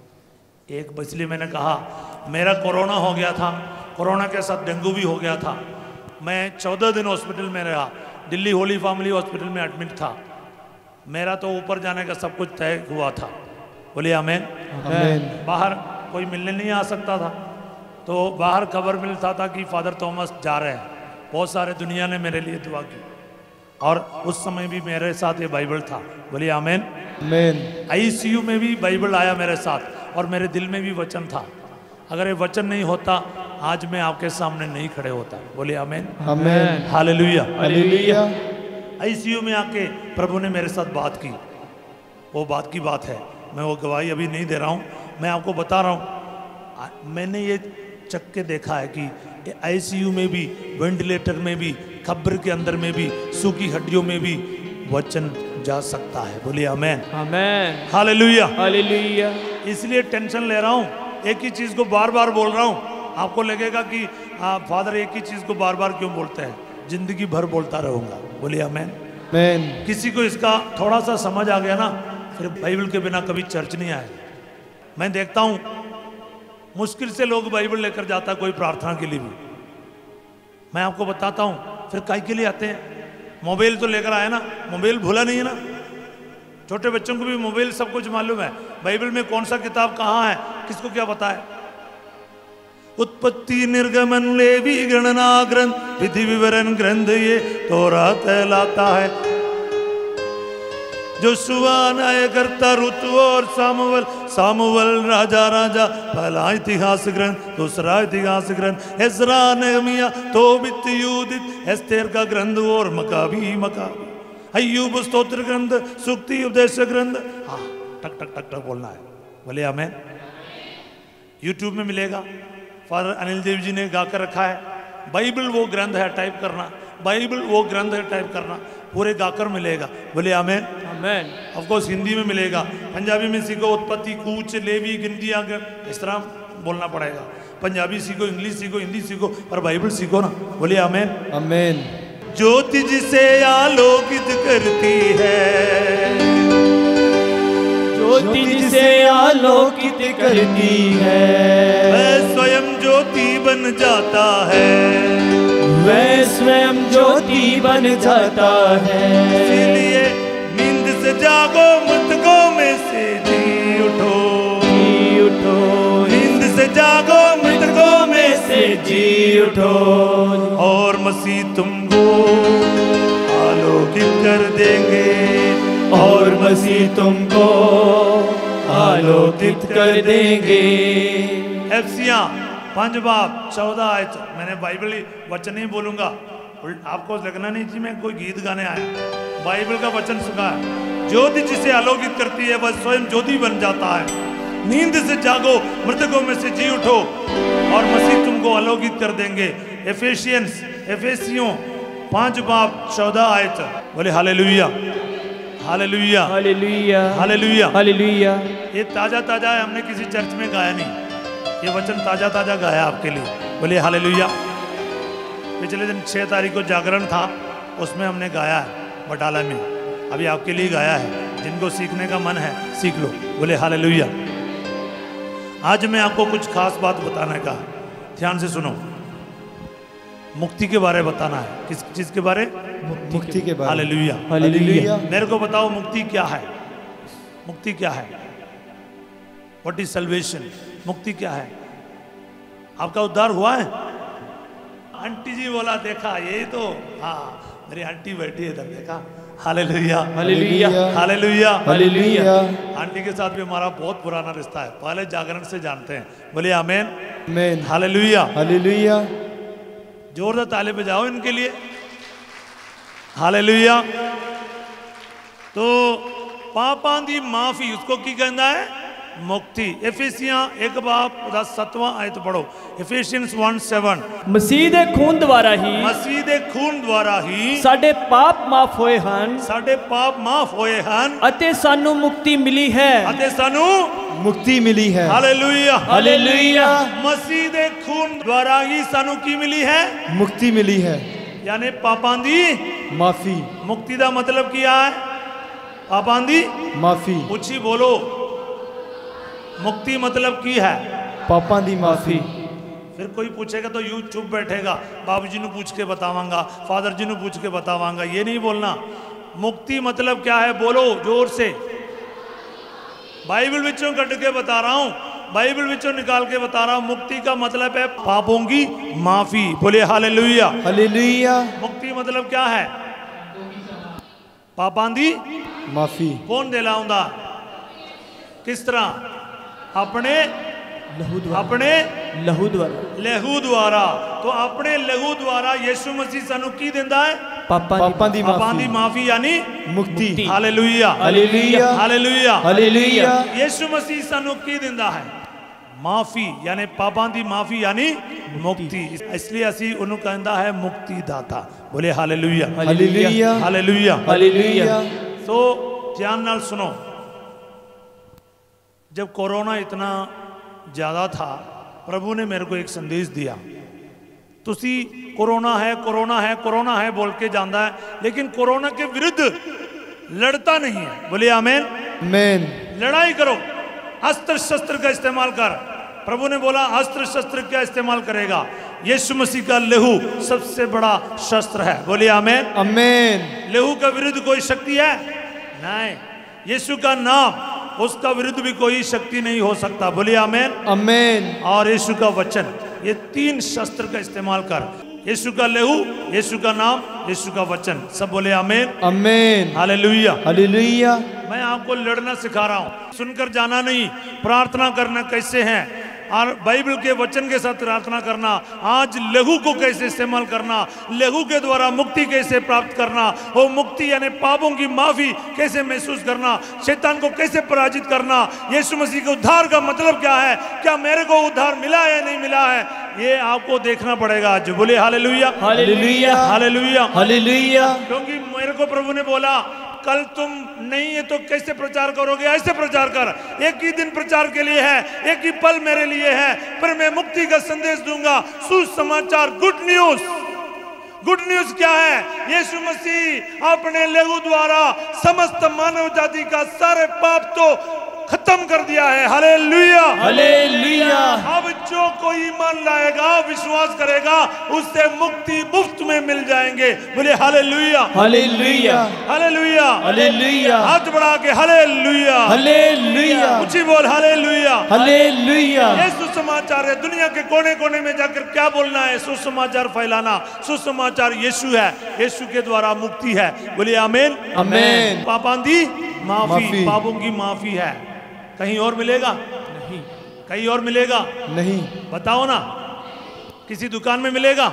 Speaker 3: एक बचली मैंने कहा मेरा कोरोना हो गया था, कोरोना के साथ डेंगू भी हो गया था। मैं चौदह दिन हॉस्पिटल में रहा, दिल्ली होली फैमिली हॉस्पिटल में एडमिट था। मेरा तो ऊपर जाने का सब कुछ तय हुआ था। बोलिए आमेन।
Speaker 1: आमेन।
Speaker 3: बाहर कोई मिलने नहीं आ सकता था, तो बाहर खबर मिलता था कि फादर थॉमस जा रहे हैं। बहुत सारे दुनिया ने मेरे लिए दुआ की, और उस समय भी मेरे साथ ये बाइबल था। बोलिए आमेन।
Speaker 1: आमेन।
Speaker 3: आईसीयू में भी बाइबल आया मेरे साथ, और मेरे दिल में भी वचन था। अगर ये वचन नहीं होता आज मैं आपके सामने नहीं खड़े होता। बोलिए amen.
Speaker 1: Amen.
Speaker 3: Hallelujah.
Speaker 1: Hallelujah.
Speaker 3: ICU में आके प्रभु ने मेरे साथ बात की, वो बात की बात है, मैं वो गवाही अभी नहीं दे रहा हूँ, मैं आपको बता रहा हूँ। मैंने ये चक के देखा है कि आईसीयू में भी, वेंटिलेटर में भी, खब्र के अंदर में भी, सूखी हड्डियों में भी वचन जा सकता है। बोलिए आमेन।
Speaker 2: आमेन।
Speaker 3: हालेलुया।
Speaker 2: हालेलुया।
Speaker 3: इसलिए टेंशन ले रहा हूँ, एक ही चीज को बार बार बोल रहा हूँ। आपको लगेगा कि आ, फादर एक ही चीज को बार बार क्यों बोलते हैं, जिंदगी भर बोलता रहूंगा। बोलिए आमेन।
Speaker 1: आमेन।
Speaker 3: किसी को इसका थोड़ा सा समझ आ गया ना, फिर बाइबल के बिना कभी चर्च नहीं आए। मैं देखता हूँ मुश्किल से लोग बाइबल लेकर जाता है कोई प्रार्थना के लिए भी। मैं आपको बताता हूँ फिर काय के लिए आते हैं। मोबाइल तो लेकर आया ना, मोबाइल भूला नहीं है ना। छोटे बच्चों को भी मोबाइल सब कुछ मालूम है, बाइबल में कौन सा किताब कहाँ है किसको क्या पता है। उत्पत्ति, निर्गमन, लेवी, गणना ग्रंथ, विधि विवरण ग्रंथ ये तोरा कहलाता है। जो सुवानाय करता ऋतु और सामुवल, सामुवल राजा राजा, पहला इतिहास ग्रंथ, दूसरा इतिहास ग्रंथ, एजरा, नेहमिया, तोबित, यूदित, एस्तेर का ग्रंथ और मकाबी मकाबी, अय्यूब स्तोत्र ग्रंथ, सुक्ति उपदेश ग्रंथ। हाँ, टक टक टक टक बोलना है। बोले हमें यूट्यूब में मिलेगा, फादर अनिल देव जी ने गाकर रखा है। बाइबल वो ग्रंथ है, टाइप करना, बाइबल वो ग्रंथ है, टाइप करना, पूरे गाकर मिलेगा। बोले amen.
Speaker 2: Amen.
Speaker 3: Of course Hindi में मिलेगा, पंजाबी में सीखो, उत्पत्ति, कूच, लेवी, गिनती, ग्रंथ, इस तरह बोलना पड़ेगा। पंजाबी सीखो, इंग्लिश सीखो, हिंदी सीखो, पर बाइबल सीखो ना। बोले आमेन।
Speaker 1: आमेन।
Speaker 3: ज्योति जिसे आलोकित करती है,
Speaker 2: ज्योति जिसे आलोकित करती है,
Speaker 3: वह स्वयं ज्योति बन जाता है,
Speaker 2: वह स्वयं ज्योति बन जाता है।
Speaker 3: इसीलिए नींद से जागो, मृतकों में से जी उठो,
Speaker 2: जी उठो,
Speaker 3: नींद से जागो, मृतकों में से
Speaker 2: जी उठो,
Speaker 3: और मसीह तुमको आलोकित
Speaker 1: कर देंगे और मसीह तुमको आलोकित कर देंगे।
Speaker 3: एफसियां पांच बाब चौदह आयत। मैंने बाइबल वचन ही बोलूंगा, आपको लगना नहीं जी मैं कोई गीत गाने आया। बाइबल का वचन सुना है, ज्योति जिसे आलोकित करती है वह स्वयं ज्योति बन जाता है। नींद से जागो, मृतकों में से जी उठो और मसीह तुमको आलोकित कर देंगे। एफेसियंस एफेसियों पांच बाब चौदह आयत। बोले hallelujah hallelujah
Speaker 2: hallelujah
Speaker 3: hallelujah
Speaker 2: hallelujah.
Speaker 3: ये ताजा ताजा है, हमने किसी चर्च में गाया नहीं, ये वचन ताजा ताजा गाया आपके लिए। बोले हालेलुया। पिछले दिन छह तारीख को जागरण था, उसमें हमने गाया है बटाला में, अभी आपके लिए गाया है। जिनको सीखने का मन है सीख लो। बोले हालेलुया। आज मैं आपको कुछ खास बात बताने का, ध्यान से सुनो। मुक्ति के बारे में बताना है। किस चीज के बारे?
Speaker 1: मुक्ति के बारे।
Speaker 3: Hallelujah
Speaker 2: hallelujah.
Speaker 3: मेरे को बताओ मुक्ति क्या है? मुक्ति क्या है? What is salvation? मुक्ति क्या है? आपका उद्धार हुआ है? आंटी जी बोला, देखा यही तो, हाँ मेरी आंटी बैठी है इधर, देखा। Hallelujah
Speaker 2: hallelujah
Speaker 3: hallelujah
Speaker 2: hallelujah.
Speaker 3: Aunty के साथ भी हमारा बहुत पुराना रिश्ता है, पहले जागरण से जानते हैं। बोलिए आमेन
Speaker 1: आमेन।
Speaker 3: Hallelujah
Speaker 1: hallelujah.
Speaker 3: जोरदार ताली बजाओ इनके लिए। हालेलुया। तो पापां दी माफी उसको की कहना है? मुक्ति। एफेसियां एक बाब ਉਹਦਾ सतवां आयत पढ़ो। एफेसियंस वन सेवन।
Speaker 2: ਮਸੀਹ ਦੇ ਖੂਨ ਦੁਆਰਾ ਹੀ
Speaker 3: मसीह दे खून द्वारा ही
Speaker 2: ਸਾਡੇ ਪਾਪ ਮਾਫ ਹੋਏ ਹਨ
Speaker 3: ਸਾਡੇ पाप माफ होए ਹਨ
Speaker 2: ਅਤੇ ਸਾਨੂੰ ਮੁਕਤੀ ਮਿਲੀ ਹੈ।
Speaker 3: ਅਤੇ ਸਾਨੂੰ
Speaker 1: मुक्ति मिली है।
Speaker 3: Hallelujah
Speaker 2: hallelujah.
Speaker 3: मसीह दे खून द्वारा ही ਸਾਨੂੰ ਕੀ ਮਿਲੀ है?
Speaker 1: मुक्ति मिली है,
Speaker 3: यानी पापां दी
Speaker 1: माफी।
Speaker 3: मुक्ति ਦਾ मतलब क्या है? पापां दी
Speaker 1: माफी।
Speaker 3: ਉੱਚੀ बोलो। मुक्ति मतलब की है?
Speaker 1: पापा दी माफी।
Speaker 3: फिर कोई पूछेगा तो यूं चुप बैठेगा, बाबूजी ने पूछ के बतावांगा, फादर जी ने पूछ के बतावांगा, ये नहीं बोलना। मुक्ति मतलब क्या है? बोलो जोर से। बाइबल विचों कट के बता रहा हूं, बाइबल विचों निकाल के बता रहा हूं। मुक्ति का मतलब है पापों की माफी। बोले हालेलुया
Speaker 1: हालेलुया।
Speaker 3: मुक्ति मतलब क्या है? पापां दी
Speaker 1: माफी।
Speaker 3: कौन दिलाऊंगा? किस तरह? अपने
Speaker 2: ਲਹੂ ਦੁਆਰਾ
Speaker 3: अपने
Speaker 2: ਲਹੂ ਦੁਆਰਾ
Speaker 3: लहू द्वारा। तो अपने लहू द्वारा यीशु मसीह सानू की दिंदा है?
Speaker 2: ਪਾਪਾਂ
Speaker 1: पापा दी
Speaker 3: पापां दी
Speaker 1: माफी।
Speaker 3: माफी यानी
Speaker 1: मुक्ति।
Speaker 2: मुक्ति।
Speaker 3: Hallelujah
Speaker 1: hallelujah.
Speaker 3: हालेलुया।
Speaker 1: हालेलुया।
Speaker 3: यीशु मसीह सानू की दिंदा है? माफी, यानी पापां दी माफी यानी मुक्ति। इसलिए असी उन्होंने कहता है मुक्ति दाता। बोले हालेलुया
Speaker 1: हालेलुया।
Speaker 3: हालेलुया।
Speaker 1: हालेलुया।
Speaker 3: तो ध्यान नाल सुनो। जब कोरोना इतना ज़्यादा था, प्रभु ने मेरे को एक संदेश दिया। तुसी कोरोना है कोरोना है कोरोना है बोल के जानता है, लेकिन कोरोना के विरुद्ध लड़ता नहीं है। बोलिए आमेन।
Speaker 1: आमेन।
Speaker 3: लड़ाई करो, अस्त्र शस्त्र का इस्तेमाल कर। प्रभु ने बोला अस्त्र शस्त्र क्या इस्तेमाल करेगा? यीशु मसीह का लहू सबसे बड़ा शस्त्र है। बोलिए आमेन।
Speaker 1: आमेन।
Speaker 3: लहू का विरुद्ध कोई शक्ति है? नहीं। यीशु का नाम, उसका विरुद्ध भी कोई शक्ति नहीं हो सकता। बोलिए आमेन।
Speaker 1: आमेन।
Speaker 3: और यीशु का वचन, ये तीन शस्त्र का इस्तेमाल कर। यीशु का लहू, यीशु का नाम, यीशु का वचन। सब बोले आमेन।
Speaker 1: आमेन।
Speaker 3: हालेलुया।
Speaker 1: हालेलुया।
Speaker 3: मैं आपको लड़ना सिखा रहा हूं, सुनकर जाना नहीं। प्रार्थना करना कैसे है और बाइबल के वचन के साथ प्रार्थना करना। आज लहू को कैसे इस्तेमाल करना, लहू के द्वारा मुक्ति कैसे प्राप्त करना, वो मुक्ति यानी पापों की माफी कैसे महसूस करना, शैतान को कैसे पराजित करना। यीशु मसीह के उद्धार का मतलब क्या है? क्या मेरे को उद्धार मिला है या नहीं मिला है? ये आपको देखना पड़ेगा आज। बोले हालेलुया
Speaker 2: हालेलुया
Speaker 3: हालेलुया
Speaker 1: हालेलुया।
Speaker 3: क्योंकि मेरे को प्रभु ने बोला कल तुम नहीं है तो कैसे प्रचार करोगे? ऐसे प्रचार कर। एक ही दिन प्रचार के लिए है, एक ही पल मेरे लिए है, पर मैं मुक्ति का संदेश दूंगा। सुसमाचार, गुड न्यूज। गुड न्यूज क्या है? यीशु मसीह अपने लहू द्वारा समस्त मानव जाति का सारे पाप तो खत्म कर दिया है। Hallelujah
Speaker 1: hallelujah.
Speaker 3: अब जो कोई ईमान लाएगा, विश्वास करेगा, उससे मुक्ति मुफ्त में मिल जाएंगे। बोले हालेलुया
Speaker 1: हालेलुया
Speaker 3: हालेलुया
Speaker 1: हालेलुया
Speaker 3: हाथ बढ़ा के हालेलुया
Speaker 1: हालेलुया
Speaker 3: ऊंची बोल हालेलुया
Speaker 1: हालेलुया।
Speaker 3: ये सुसमाचार है। दुनिया के कोने कोने में जाकर क्या बोलना है? सुसमाचार फैलाना। सुसमाचार यीशु है, यीशु के द्वारा मुक्ति है। बोलिए आमीन
Speaker 1: आमीन।
Speaker 3: पापांदी माफी,
Speaker 1: माफी।
Speaker 3: पापों की माफी है। कहीं और मिलेगा?
Speaker 2: नहीं।
Speaker 3: कहीं और मिलेगा?
Speaker 1: नहीं।
Speaker 3: बताओ ना, किसी दुकान में मिलेगा?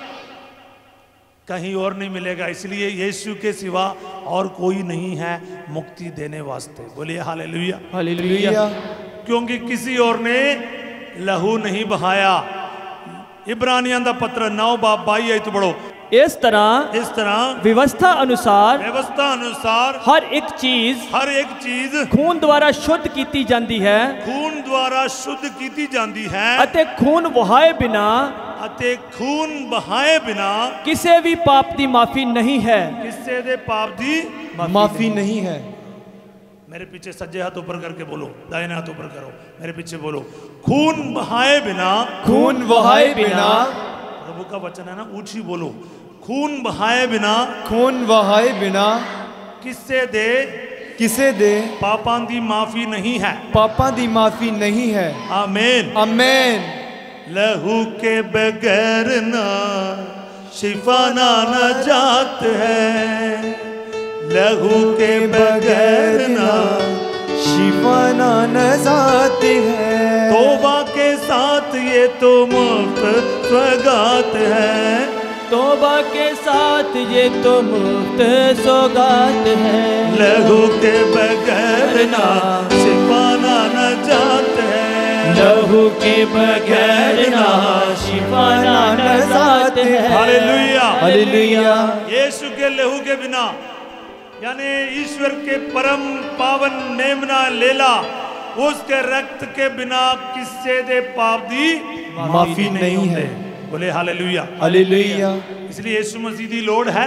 Speaker 3: कहीं और नहीं मिलेगा। इसलिए यीशु के सिवा और कोई नहीं है मुक्ति देने वास्ते। बोलिए हालेलुया
Speaker 2: हालेलुया।
Speaker 3: क्योंकि किसी और ने लहू नहीं बहाया। इब्रानियों का पत्र नौ बाब बाई आई तो बढ़ो।
Speaker 2: इस तरह
Speaker 3: इस तरह
Speaker 2: व्यवस्था अनुसार
Speaker 3: व्यवस्था अनुसार
Speaker 2: हर एक चीज
Speaker 3: हर एक चीज
Speaker 2: खून द्वारा शुद्ध की जाती है
Speaker 3: खून द्वारा शुद्ध की जाती है
Speaker 2: ਅਤੇ खून वहाए बिना
Speaker 3: ਅਤੇ खून बहाए बिना
Speaker 2: किसी भी पाप की माफी नहीं है।
Speaker 3: किसी दे पाप दी
Speaker 1: माफी नहीं है।
Speaker 3: मेरे पीछे सज्जे हाथ ऊपर करके बोलो, दाहिने हाथ ऊपर करो, मेरे पीछे बोलो। खून बहाए बिना
Speaker 1: खून बहाए बिना
Speaker 3: प्रभु का वचन है ना, ऊंची बोलो। खून बहाए बिना
Speaker 1: खून बहाए बिना
Speaker 3: किसे दे
Speaker 1: किसे दे
Speaker 3: पापां दी माफी नहीं है।
Speaker 1: पापा दी माफी नहीं है।
Speaker 3: आमीन
Speaker 1: आमीन।
Speaker 3: लहू के बगैर ना शिफा ना नजात है। लहू के बगैर ना
Speaker 1: शिफा ना नजात है।
Speaker 3: तौबा के साथ ये तो मुफ्त सौगात है।
Speaker 2: तौबा के साथ ये तो मुफ्त सौगात है।
Speaker 3: लहू के बगैर ना शिफा ना नजात है।
Speaker 2: लहू के बगैर ना शिफा ना नजात है।
Speaker 3: Hallelujah
Speaker 1: hallelujah.
Speaker 3: यीशु के लहू के बिना, यानी ईश्वर के परम पावन मेमना लेला, उसके रक्त के बिना किसी दे पाप दी
Speaker 1: माफी नहीं है।
Speaker 3: बोले हालेलुया
Speaker 1: हालेलुया।
Speaker 3: इसलिए यीशु मसीह की लोड़ है,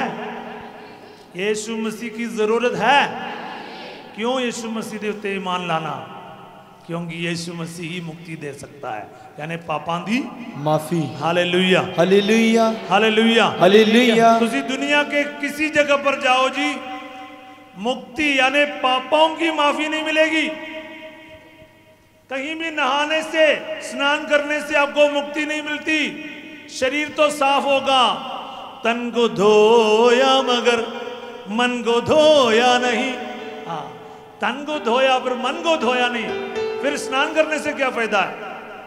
Speaker 3: यीशु मसीह की जरूरत है। क्यों यीशु मसीह के उत्ते ईमान लाना? क्योंकि यीशु मसीह ही मुक्ति दे सकता है, यानी पापां दी
Speaker 1: माफी।
Speaker 3: Hallelujah
Speaker 1: hallelujah
Speaker 3: hallelujah
Speaker 1: hallelujah.
Speaker 3: तुसी दुनिया के किसी जगह पर जाओ जी, मुक्ति यानी पापों की माफी नहीं मिलेगी। कहीं भी नहाने से, स्नान करने से आपको मुक्ति नहीं मिलती। शरीर तो साफ होगा, तन को धोया मगर मन को धोया नहीं। हाँ, तन को धोया पर मन को धोया नहीं, फिर स्नान करने से क्या फायदा है?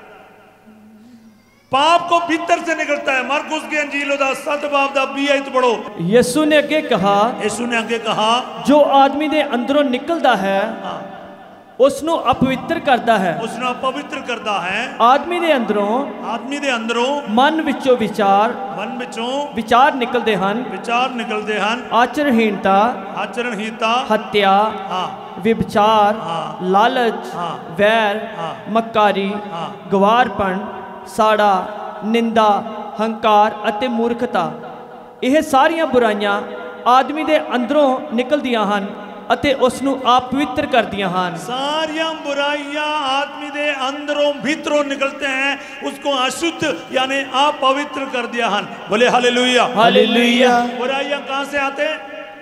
Speaker 3: पाप को भीतर से निकलता है। मार्कुस की अंजील दा सत बाब दा बी आई तो पढ़ो।
Speaker 2: यीशु ने अगे कहा,
Speaker 3: यीशु ने आगे कहा,
Speaker 2: जो आदमी दे अंदरों निकलता है
Speaker 3: हाँ,
Speaker 2: उसनु अपवित्र करता है।
Speaker 3: उसने पवित्र करता है।
Speaker 2: आदमी दे अंदरों
Speaker 3: आदमी दे अंदरों
Speaker 2: मन विचों विचार
Speaker 3: मन विचों
Speaker 2: विचार निकलते हन,
Speaker 3: विचार निकलते हैं।
Speaker 2: आचरणहीनता,
Speaker 3: आचरणहीनता,
Speaker 2: हत्या,
Speaker 3: हाँ
Speaker 2: व्यभिचार,
Speaker 3: हाँ,
Speaker 2: लालच,
Speaker 3: हाँ,
Speaker 2: वैर,
Speaker 3: हाँ,
Speaker 2: मक्कारी,
Speaker 3: हाँ,
Speaker 2: गवारपन, साड़ा, निंदा, हंकार अते मूर्खता। यह सारियां बुराइयां आदमी दे अंदरों निकलदियां हन अते उसनु अपवित्र करदियां हन।
Speaker 3: सारियां बुराइयां आदमी दे अंदरों भीतरों निकलते हैं, उसको अशुद्ध यानी अपवित्र कर दिया हन। बोले हालेलुया
Speaker 2: हालेलुया।
Speaker 3: बुराइयां कहां से आते हैं?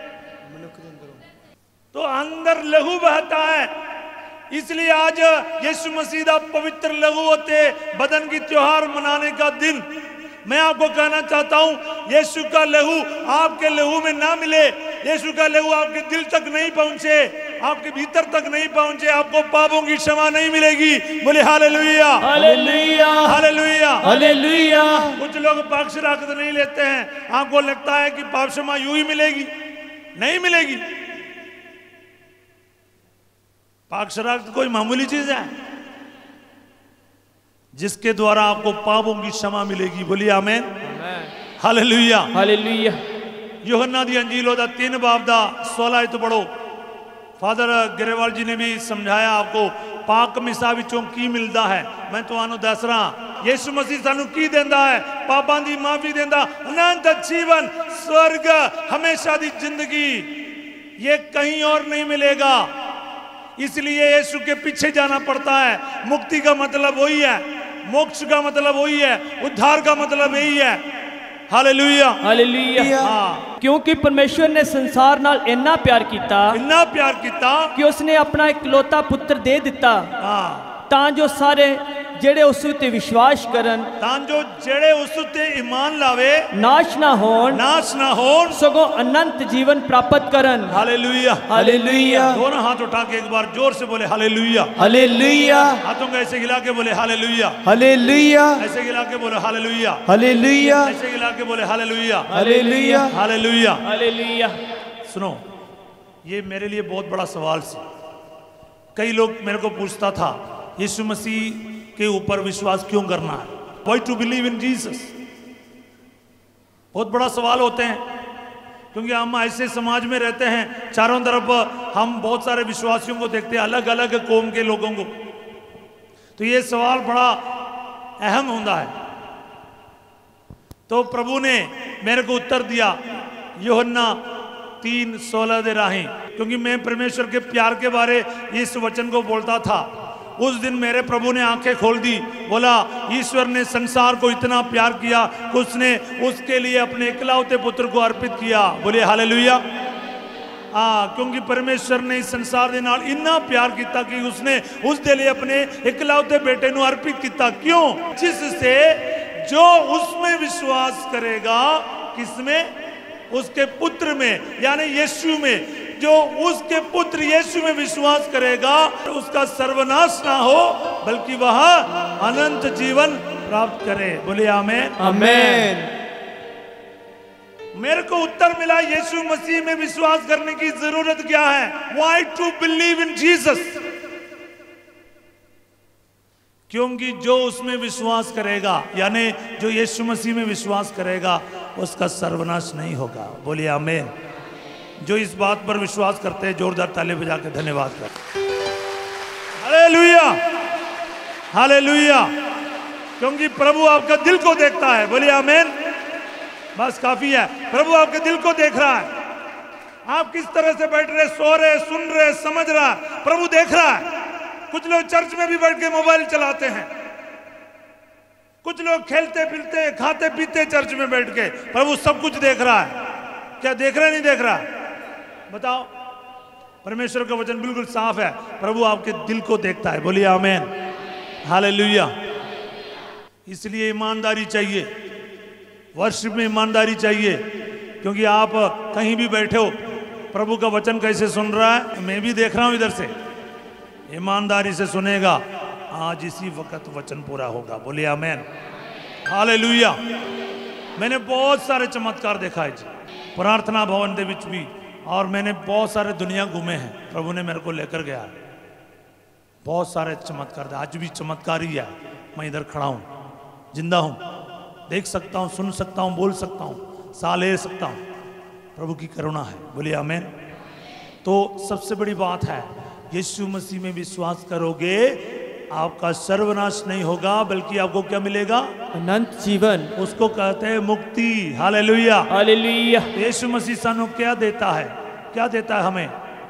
Speaker 3: तो अंदर लहू बहता है। इसलिए आज यीशु मसीह दा पवित्र लहू होते बदन की त्योहार मनाने का दिन। मैं आपको कहना चाहता हूं, यीशु का लहू आपके लहू में ना मिले, यीशु का लहू आपके दिल तक नहीं पहुंचे, आपके भीतर तक नहीं पहुंचे, आपको पापों की क्षमा नहीं मिलेगी। बोले हालेलुया
Speaker 2: हालेलुया
Speaker 3: हालेलुया
Speaker 2: हालेलुया।
Speaker 3: कुछ लोग पाक शराकत नहीं लेते हैं, आपको लगता है कि पाप क्षमा यूं ही मिलेगी। नहीं मिलेगी। पाक शराकत कोई मामूली चीज है जिसके द्वारा आपको पापों की क्षमा मिलेगी। बोलिए आमीन हालेलुया
Speaker 2: हालेलुया।
Speaker 3: यूहन्ना दी अंजील दा तीन बाब दा सोलह तो पढ़ो। फादर ग्रेवाल जी ने भी समझाया आपको पाक मिसा विचों की मिलता है। मैं तुहानू दस रहा, यीशु मसीह सानू की देंदा है? पापां दी माफी देंदा, अनंत जीवन, स्वर्ग, हमेशा दी जिंदगी। ये कहीं और नहीं मिलेगा। इसलिए यीशु के पीछे जाना पड़ता है। मुक्ति का मतलब वही है, मोक्ष का मतलब वही है, उद्धार का मतलब यही है। Hallelujah
Speaker 2: hallelujah.
Speaker 3: हाँ,
Speaker 2: क्योंकि परमेश्वर ने संसार नाल इन्ना प्यार किया
Speaker 3: इन्ना प्यार किया
Speaker 2: कि उसने अपना इकलौता पुत्र दे दिता,
Speaker 3: हाँ,
Speaker 2: तां जो सारे जेड़े उस उत्ते विश्वास करन
Speaker 3: तां जो जेड़े उस उत्ते ईमान लावे
Speaker 2: नाश ना होन,
Speaker 3: नाश ना होन,
Speaker 2: सगो अनंत जीवन प्राप्त करन।
Speaker 3: Hallelujah
Speaker 2: hallelujah.
Speaker 3: दोनों हाथ उठा के एक बार जोर से बोले हालेलुया।
Speaker 1: हालेलुया
Speaker 3: हाथों को ऐसे हिला के बोले हालेलुया,
Speaker 1: हालेलुया
Speaker 3: ऐसे हिला के बोले हालेलुया,
Speaker 1: हालेलुया
Speaker 3: ऐसे हिला के बोले हालेलुया,
Speaker 1: हालेलुया
Speaker 3: हालेलुया।
Speaker 2: हालेलुया।
Speaker 3: सुनो, ये मेरे लिए बहुत बड़ा सवाल सी। कई लोग मेरे को पूछता था यीशु मसीह के ऊपर विश्वास क्यों करना है, why to believe in Jesus. बहुत बड़ा सवाल होते हैं, क्योंकि हम ऐसे समाज में रहते हैं, चारों तरफ हम बहुत सारे विश्वासियों को देखते हैं, अलग अलग कौम के लोगों को। तो ये सवाल बड़ा अहम होता है। तो प्रभु ने मेरे को उत्तर दिया यूहन्ना तीन सोलह दे राहें, क्योंकि मैं परमेश्वर के प्यार के बारे इस वचन को बोलता था। उस दिन मेरे प्रभु ने आंखें खोल दी, बोला ईश्वर ने संसार को इतना प्यार किया कि उसने उसके लिए अपने इकलौते पुत्र को अर्पित किया। बोले हालेलुया। हाँ, क्योंकि परमेश्वर ने इस संसार के नाल इतना प्यार किया कि उसने उसके लिए अपने इकलौते बेटे को अर्पित किया। क्यों? जिससे जो उसमें विश्वास करेगा, किसमें? उसके पुत्र में, यानी यीशु में। जो उसके पुत्र यीशु में विश्वास करेगा उसका सर्वनाश ना हो, बल्कि वह अनंत जीवन प्राप्त करे। बोले आमेन
Speaker 1: आमेन।
Speaker 3: मेरे को उत्तर मिला यीशु मसीह में विश्वास करने की जरूरत क्या है। Why to believe in Jesus? क्योंकि जो उसमें विश्वास करेगा, यानी जो यीशु मसीह में विश्वास करेगा, उसका सर्वनाश नहीं होगा। बोलिए आमेन। जो इस बात पर विश्वास करते हैं जोरदार ताली बजा के धन्यवाद करते हैं। Hallelujah hallelujah. क्योंकि प्रभु आपका दिल को देखता है। बोलिए आमेन। बस काफी है, प्रभु आपके दिल को देख रहा है। आप किस तरह से बैठ रहे, सो रहे, सुन रहे, समझ रहा है, प्रभु देख रहा है। कुछ लोग चर्च में भी बैठ के मोबाइल चलाते हैं, कुछ लोग खेलते पीलते खाते पीते चर्च में बैठ के, प्रभु सब कुछ देख रहा है। क्या देख रहा नहीं देख रहा? बताओ। परमेश्वर का वचन बिल्कुल साफ है, प्रभु आपके दिल को देखता है। बोलिए आमेन हालेलुया। इसलिए ईमानदारी चाहिए, वर्शिप में ईमानदारी चाहिए, क्योंकि आप कहीं भी बैठे हो, प्रभु का वचन कैसे सुन रहा है, मैं भी देख रहा हूं इधर से। ईमानदारी से सुनेगा, आज इसी वक्त वचन पूरा होगा। बोलिए आमेन हालेलुया। मैंने बहुत सारे चमत्कार देखा है जी, प्रार्थना भवन के विच भी, और मैंने बहुत सारे दुनिया घूमे हैं, प्रभु ने मेरे को लेकर गया है। बहुत सारे चमत्कार, आज भी चमत्कार ही है। मैं इधर खड़ा हूँ, जिंदा हूँ, देख सकता हूँ, सुन सकता हूँ, बोल सकता हूँ, साह ले सकता हूँ। प्रभु की करुणा है। बोलिए आमेन। तो सबसे बड़ी बात है, यीशु मसीह में विश्वास करोगे, आपका सर्वनाश नहीं होगा, बल्कि आपको क्या मिलेगा?
Speaker 2: अनंत जीवन।
Speaker 3: उसको कहते हैं मुक्ति। Hallelujah
Speaker 2: hallelujah.
Speaker 3: यीशु मसीह सानू क्या देता है? क्या देता है हमें?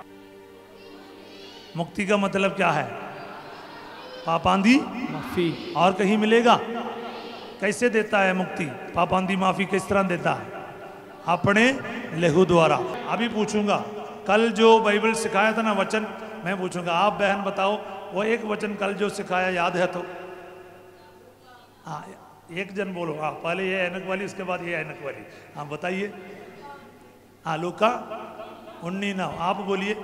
Speaker 3: मुक्ति का मतलब क्या है? पापांदी
Speaker 2: माफी।
Speaker 3: और कहीं मिलेगा? कैसे देता है मुक्ति, पापांदी माफी किस तरह देता है? अपने लहू द्वारा। अभी पूछूंगा, कल जो बाइबल सिखाया था ना वचन, मैं पूछूंगा, आप बहन बताओ वो एक वचन कल जो सिखाया याद है तो? हाँ, एक जन बोलो। हाँ, पहले ये ऐनक वाली, उसके बाद ये ऐनक वाली। हाँ बताइए। हाँ, लूका उन्नीस नौ, आप बोलिए।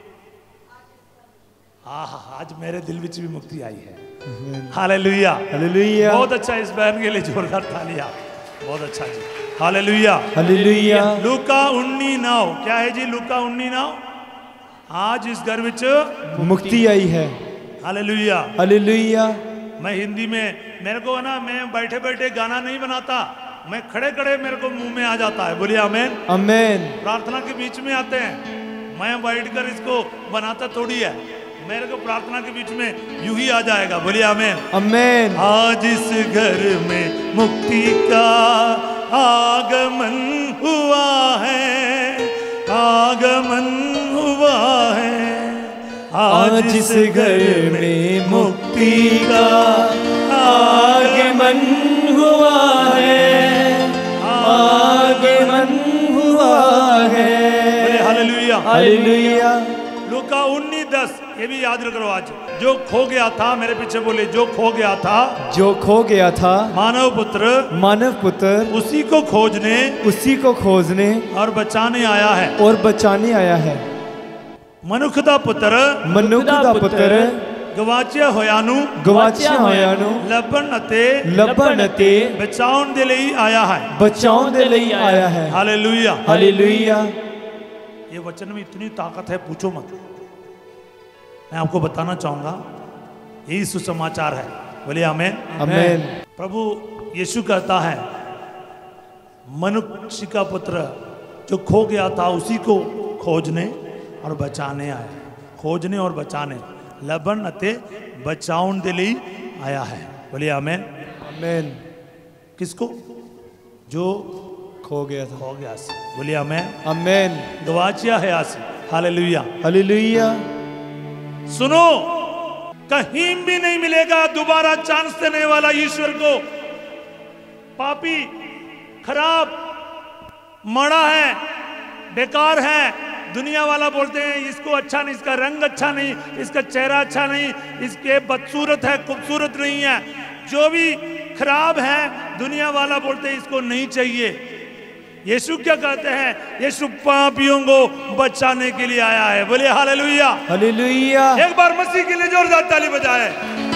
Speaker 3: हाँ हाँ, आज मेरे दिल में भी मुक्ति आई है। Hallelujah
Speaker 1: hallelujah.
Speaker 3: बहुत अच्छा, इस बहन के लिए जोरदार तालियां। बहुत अच्छा जी, हालेलुया
Speaker 1: हालेलुया।
Speaker 3: लूका उन्नीस नौ क्या है जी? लूका उन्नीस नौ। आज इस घर विच
Speaker 1: मुक्ति आई है।
Speaker 3: Hallelujah
Speaker 1: hallelujah.
Speaker 3: मैं हिंदी में, मेरे को ना, मैं बैठे बैठे गाना नहीं बनाता, मैं खड़े खड़े मेरे को मुंह में आ जाता है। बोलिए आमेन
Speaker 1: आमेन।
Speaker 3: प्रार्थना के बीच में आते हैं, मैं बैठ कर इसको बनाता थोड़ी है, मेरे को प्रार्थना के बीच में यूं ही आ जाएगा। बोलिए आमेन
Speaker 1: आमेन।
Speaker 3: आज इस घर में मुक्ति का आगमन हुआ है, आगमन हुआ है,
Speaker 1: आज इस घर में मुक्ति का आगमन हुआ है, आगमन हुआ है।
Speaker 3: Hallelujah
Speaker 1: hallelujah.
Speaker 3: लूका उन्नीस दस, ये भी याद रखो आज। जो खो गया था, मेरे पीछे बोले, जो खो गया था,
Speaker 1: जो खो गया था
Speaker 3: मानव पुत्र,
Speaker 1: मानव पुत्र
Speaker 3: उसी को खोजने,
Speaker 1: उसी को खोजने
Speaker 3: और बचाने आया है।
Speaker 1: और बचाने आया है।
Speaker 3: मनुष्य दा पुत्र,
Speaker 1: मनुष्य दा पुत्र
Speaker 3: गवाचिया होयानु,
Speaker 1: गवाचिया होयानु
Speaker 3: लभन अते,
Speaker 1: लभन अते
Speaker 3: बचाउन दे लई आया है,
Speaker 1: बचाउन दे लई आया है।
Speaker 3: हालेलुया।
Speaker 1: हालेलुया।
Speaker 3: ये वचन में इतनी ताकत है, पूछो मत। मैं आपको बताना चाहूंगा, यही सुसमाचार है। बोलिए आमेन।
Speaker 1: आमेन।
Speaker 3: प्रभु यीशु कहता है, मनुष्य का पुत्र जो खो गया था उसी को खोजने और बचाने आया। खोजने और बचाने, लबन अते बचाउन दे लई आया है। बोलिए आमेन।
Speaker 1: आमेन।
Speaker 3: किसको? जो
Speaker 1: खो गया था,
Speaker 3: खो गया सी। बोलिए आमेन।
Speaker 1: आमेन।
Speaker 3: गवाचिया है आसी। हालेलुया।
Speaker 1: हालेलुया।
Speaker 3: सुनो, कहीं भी नहीं मिलेगा दोबारा चांस देने वाला ईश्वर को। पापी, खराब, मड़ा है, बेकार है, दुनिया वाला बोलते हैं इसको अच्छा नहीं, इसका रंग अच्छा नहीं, इसका चेहरा अच्छा नहीं, इसके बदसूरत है, खूबसूरत नहीं है। जो भी खराब है, दुनिया वाला बोलते हैं इसको नहीं चाहिए। यीशु क्या कहते हैं? यीशु पापियों को बचाने के लिए आया है। बोलिए हालेलुया।
Speaker 1: हालेलुया।
Speaker 3: एक बार मसीह के लिए जोरदार ताली बजाए।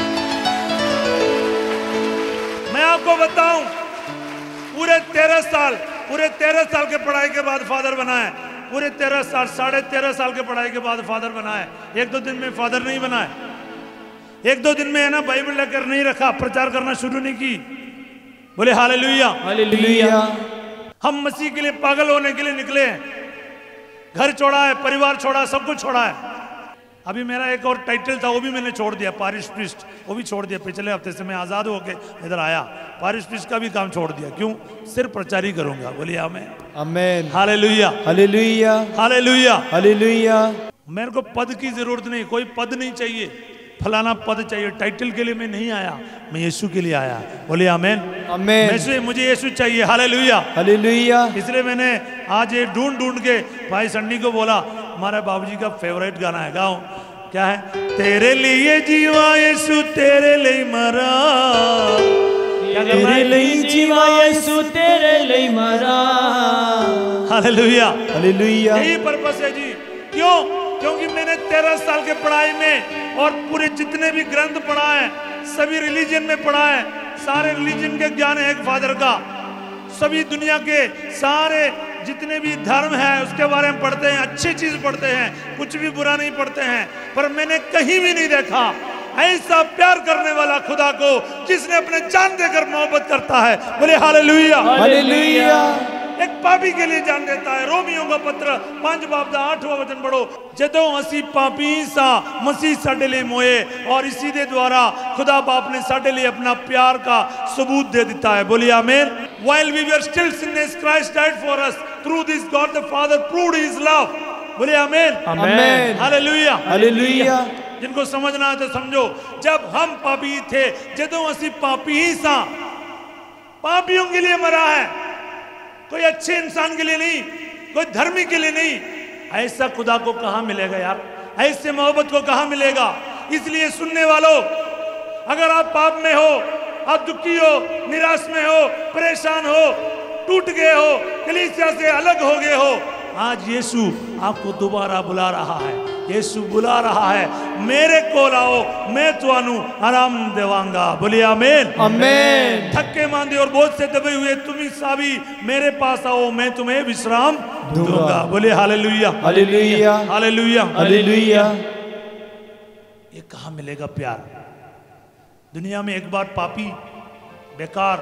Speaker 3: मैं आपको बताऊं, पूरे तेरह साल पूरे तेरह साल के पढ़ाई के बाद फादर बना है। पूरे तेरह साल साढ़े तेरह साल के पढ़ाई के बाद फादर बना है। एक दो दिन में फादर नहीं बना है। एक दो दिन में है ना, बाइबल लेकर नहीं रखा, प्रचार करना शुरू नहीं की। बोले हालेलुया।
Speaker 1: हालेलुया।
Speaker 3: हम मसीह के लिए पागल होने के लिए निकले हैं। घर छोड़ा है, परिवार छोड़ा, सब कुछ छोड़ा है। अभी मेरा एक और टाइटल था, वो भी मैंने छोड़ दिया, पारिश प्रीस्ट, वो भी छोड़ दिया। पिछले हफ्ते से मैं आजाद होके इधर आया, पारिश प्रीस्ट का भी काम छोड़ दिया। क्यों? सिर्फ प्रचार ही करूंगा। बोलिए amen.
Speaker 1: Amen.
Speaker 3: Hallelujah.
Speaker 1: Hallelujah.
Speaker 3: Hallelujah.
Speaker 1: Hallelujah.
Speaker 3: मेरे को पद की जरूरत नहीं, कोई पद नहीं चाहिए, फलाना पद चाहिए। टाइटल के लिए मैं नहीं आया, मैं यीशु के लिए आया। बोलिए आमेन।
Speaker 1: आमेन।
Speaker 3: मुझे यीशु चाहिए। हालेलुया।
Speaker 1: हालेलुया।
Speaker 3: इसलिए मैंने आज ये ढूंढ ढूंढ के भाई संडी को बोला, हमारे बाबूजी का फेवरेट गाना है, गाओ। क्या है? तेरे लिए जीवा यीशु, तेरे लिए मरा।
Speaker 2: तेरे लिए जीवा यीशु, तेरे लिए मरा।
Speaker 3: हालेलुया।
Speaker 1: हालेलुया।
Speaker 3: यही पर्पस है जी। क्यों? क्योंकि मैंने तेरह साल के पढ़ाई में और पूरे जितने भी ग्रंथ पढ़ा है, सभी रिलीजन में पढ़ा है। सारे रिलीजन के ज्ञान है एक फादर का। सभी दुनिया के सारे जितने भी धर्म है उसके बारे में पढ़ते हैं, अच्छी चीज पढ़ते हैं, कुछ भी बुरा नहीं पढ़ते हैं। पर मैंने कहीं भी नहीं देखा ऐसा प्यार करने वाला खुदा को, जिसने अपने जान देकर मोहब्बत करता है। बोले हालेलुया।
Speaker 1: हालेलुया।
Speaker 3: एक पापी के लिए जान देता है। रोमियो का पत्र पांच बाब दा आठवां वचन पढ़ो। जदों असी पापी सा, मसीह साडे लिए मोए, और इसी दे द्वारा खुदा बाप ने साडे लिए अपना प्यार का सबूत दे दिता है। बोलिए आमीन। While we were still sinners, Christ died for us. Through this God the Father proved His love. बोलिए आमीन।
Speaker 1: आमीन।
Speaker 3: हालेलुया।
Speaker 1: हालेलुया।
Speaker 3: जिनको समझना है तो समझो। जब हम पापी थे, जदों असी पापी ही सा, पापियों के लिए मरा है, कोई अच्छे इंसान के लिए नहीं, कोई धर्मी के लिए नहीं। ऐसा खुदा को कहां मिलेगा यार? ऐसे मोहब्बत को कहां मिलेगा? इसलिए सुनने वालों, अगर आप पाप में हो, आप दुखी हो, निराश में हो, परेशान हो, टूट गए हो, कलीसिया से अलग हो गए हो, आज यीशु आपको दोबारा बुला रहा है। यीशु बुला रहा है, मेरे को लाओ, मैं तुआनू आराम देवांगा। बोलिए आमीन।
Speaker 1: आमीन।
Speaker 3: थके मांदे और बोझ से दबे हुए तुम सभी मेरे पास आओ, मैं तुम्हें विश्राम दूंगा। बोलिए हालेलुया।
Speaker 1: हालेलुया।
Speaker 3: हालेलुया।
Speaker 1: हालेलुया।
Speaker 3: ये कहां मिलेगा प्यार? दुनिया में एक बार पापी, बेकार,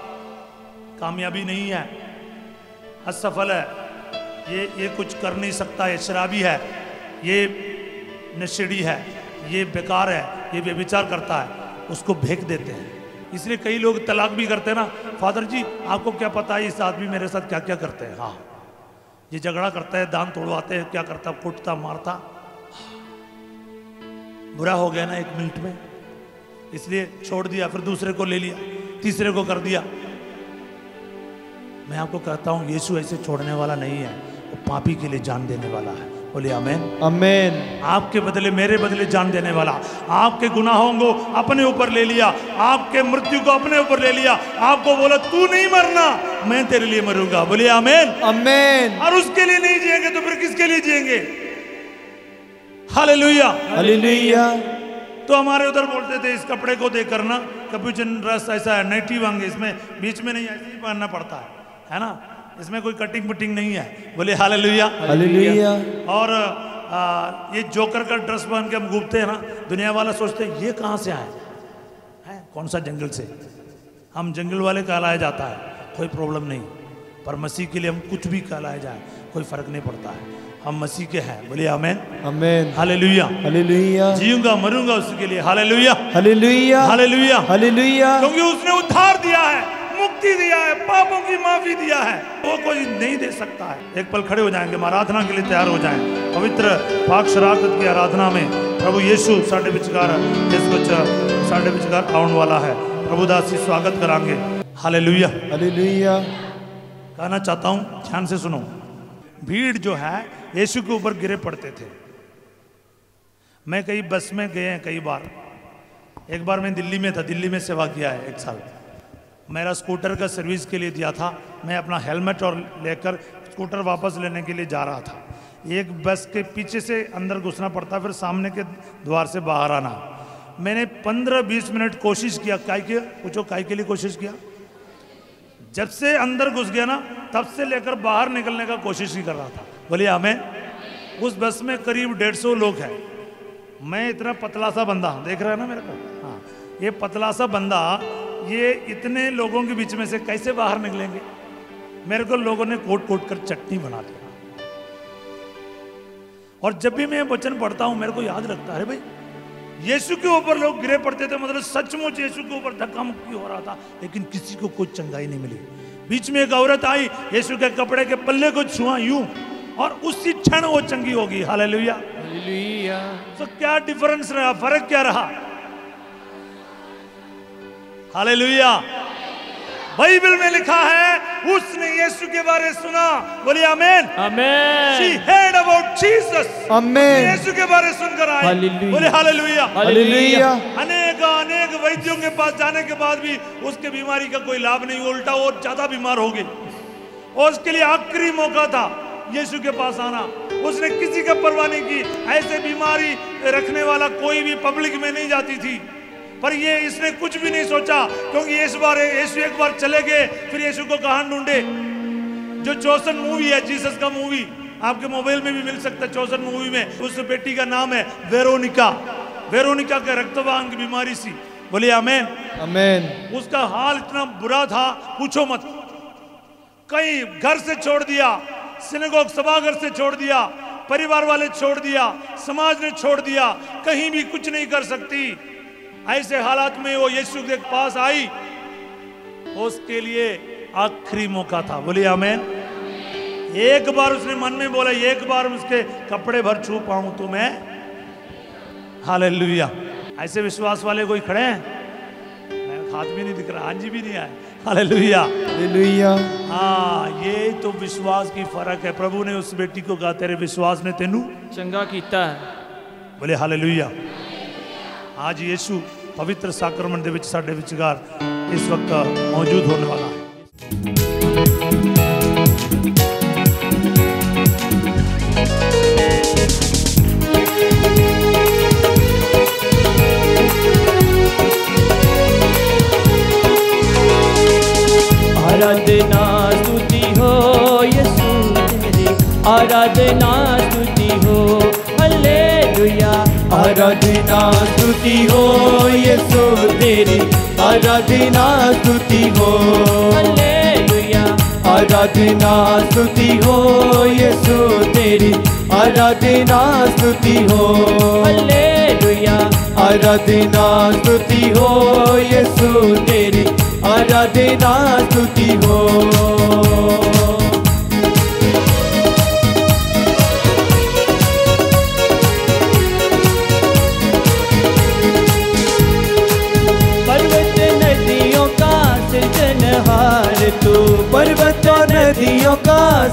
Speaker 3: कामयाबी नहीं है, असफल है, ये ये कुछ कर नहीं सकता, ये शराबी है, ये नशेड़ी है, ये बेकार है, ये व्यभिचार करता है, उसको फेंक देते हैं। इसलिए कई लोग तलाक भी करते हैं ना। फादर जी आपको क्या पता है इस आदमी मेरे साथ क्या क्या करते हैं? हाँ, ये झगड़ा करता है, दान तोड़वाते हैं, क्या करता, कुटता, मारता। बुरा हो गया ना एक मिनट में, इसलिए छोड़ दिया, फिर दूसरे को ले लिया, तीसरे को कर दिया। मैं आपको कहता हूं यीशु ऐसे छोड़ने वाला नहीं है, वो पापी के लिए जान देने वाला है। बोलिए आमेन।
Speaker 1: आमेन।
Speaker 3: आपके बदले, मेरे बदले जान देने वाला, आपके गुनाहों को अपने ऊपर ले लिया, आपके मृत्यु को अपने ऊपर ले लिया, आपको बोला तू नहीं मरना, मैं तेरे लिए मरूंगा। बोलिए आमेन।
Speaker 1: आमेन।
Speaker 3: और उसके लिए नहीं जिएंगे तो फिर किसके लिए जिएंगे? Hallelujah,
Speaker 1: hallelujah.
Speaker 3: तो हमारे उधर बोलते थे इस कपड़े को देखकर ना, कप्यूचन ड्रेस ऐसा है, नेटी वांगे, इसमें बीच में नहीं, ऐसे ही पहनना पड़ता है, है ना, इसमें कोई कटिंग वटिंग नहीं है। बोले हालेलुया,
Speaker 1: हालेलुया।
Speaker 3: और आ, ये जोकर का ड्रेस पहन के हम घूमते हैं ना, दुनिया वाला सोचते हैं ये कहाँ से आए हैं, कौन सा जंगल से। हम जंगल वाले कहलाया जाता है, कोई प्रॉब्लम नहीं, पर मसीह के लिए हम कुछ भी कहलाया जाए कोई फर्क नहीं पड़ता है, हम मसीह के हैं। बोलिए आमेन।
Speaker 1: आमेन।
Speaker 3: Hallelujah,
Speaker 1: hallelujah.
Speaker 3: जीऊंगा मरूंगा उसके लिए। Hallelujah,
Speaker 1: hallelujah.
Speaker 3: Hallelujah,
Speaker 1: hallelujah.
Speaker 3: क्योंकि उसने उद्धार दिया है, मुक्ति दिया है, पापों की माफी दिया है, वो कोई नहीं दे सकता है। एक पल खड़े हो जाएंगे, हम आराधना के लिए तैयार हो जाएं। पवित्र पाक शराकत की आराधना में प्रभु यीशु साढ़े विचकार जिस कुछ साढ़े विचकार आने वाला है, प्रभु दास जी स्वागत करांगे। Hallelujah,
Speaker 1: hallelujah.
Speaker 3: कहना चाहता हूं, ध्यान से सुनो। भीड़ जो है यीशु के ऊपर गिरे पड़ते थे। मैं कई बस में गए हैं कई बार, एक बार मैं दिल्ली में था, दिल्ली में सेवा किया है एक साल। मेरा स्कूटर का सर्विस के लिए दिया था, मैं अपना हेलमेट और लेकर स्कूटर वापस लेने के लिए जा रहा था। एक बस के पीछे से अंदर घुसना पड़ता, फिर सामने के द्वार से बाहर आना। मैंने पंद्रह बीस मिनट कोशिश किया, काय के पूछो काय के लिए कोशिश किया। जब से अंदर घुस गया ना, तब से लेकर बाहर निकलने का कोशिश ही कर रहा था। बोलिए हमें, उस बस में करीब डेढ़ सौ लोग हैं। मैं इतना पतला सा बंदा, देख रहा है ना मेरे को, हाँ, ये पतला सा बंदा, ये इतने लोगों के बीच में से कैसे बाहर निकलेंगे? मेरे को लोगों ने कोट कोट कर चटनी बना दिया। और जब भी मैं वचन पढ़ता हूं, मेरे को याद रखता है भाई, यीशु के ऊपर लोग गिरे पड़ते थे, मतलब सचमुच यीशु के ऊपर धक्का मुक्की हो रहा था, लेकिन किसी को कोई चंगाई नहीं मिली। बीच में एक औरत आई, यीशु के कपड़े के पल्ले को छुआ यूं, और उसी क्षण वो चंगी होगी। Hallelujah,
Speaker 2: hallelujah.
Speaker 3: तो क्या डिफरेंस रहा, फर्क क्या रहा? हालेलुया। बाइबल में लिखा है उसने यीशु के बारे में सुना। बोलिए amen.
Speaker 2: Amen.
Speaker 3: She heard about Jesus.
Speaker 1: आमेन।
Speaker 3: यीशु के बारे में सुनकर आई।
Speaker 2: हालेलुया।
Speaker 3: बोले हालेलुया।
Speaker 1: हालेलुया।
Speaker 3: अनेक अनेक वैद्यों के पास जाने के बाद भी उसके बीमारी का कोई लाभ नहीं, उल्टा और ज्यादा बीमार हो गई। और उसके लिए आखिरी मौका था यीशु के पास आना। उसने किसी का परवाह नहीं की। ऐसे बीमारी रखने वाला कोई भी पब्लिक में नहीं जाती थी, पर ये इसने कुछ भी नहीं सोचा, क्योंकि इस बार यीशु एक बार चले गए, फिर यीशु को कहां ढूंढे। जो चौसन मूवी है, जीसस का मूवी, आपके मोबाइल में भी मिल सकता है। चौसन मूवी में उस बेटी का नाम है वेरोनिका। वेरोनिका के रक्तवाहिनी की बीमारी सी। बोलिए आमेन।
Speaker 1: आमेन।
Speaker 3: उसका हाल इतना बुरा था, पूछो मत। कई घर से छोड़ दिया, सिनेगोग सभागार से छोड़ दिया, परिवार वाले छोड़ दिया, समाज ने छोड़ दिया, कहीं भी कुछ नहीं कर सकती। ऐसे हालात में वो यीशु के पास आई, उसके लिए आखिरी मौका था। बोलिए आमेन। एक बार उसने मन में बोला, एक बार उसके कपड़े भर छू पाऊं तो मैं। हालेलुया। ऐसे विश्वास वाले कोई खड़े हैं? हाथ भी नहीं दिख रहा, हाथ जी भी नहीं आए। Hallelujah,
Speaker 1: hallelujah.
Speaker 3: हाँ, ये तो विश्वास की फर्क है। प्रभु ने उस बेटी को कहा, तेरे विश्वास ने तेनू
Speaker 2: चंगा कीता है।
Speaker 3: बोले हालेलुया। आज यीशु पवित्र साक्रमण दे विच साडे विचगार इस वक्त मौजूद होने वाला है।
Speaker 2: आराधना स्तुति हो यीशु तेरी, आराधना स्तुति हो हालेलुया।
Speaker 1: आराधना स्तुति हो यीशु तेरी, आराधना स्तुति हो
Speaker 2: हालेलुया।
Speaker 1: आराधना स्तुति हो यीशु तेरी, आराधना स्तुति हो
Speaker 2: हालेलुया।
Speaker 1: आराधना स्तुति हो यीशु तेरी, आराधना स्तुति हो।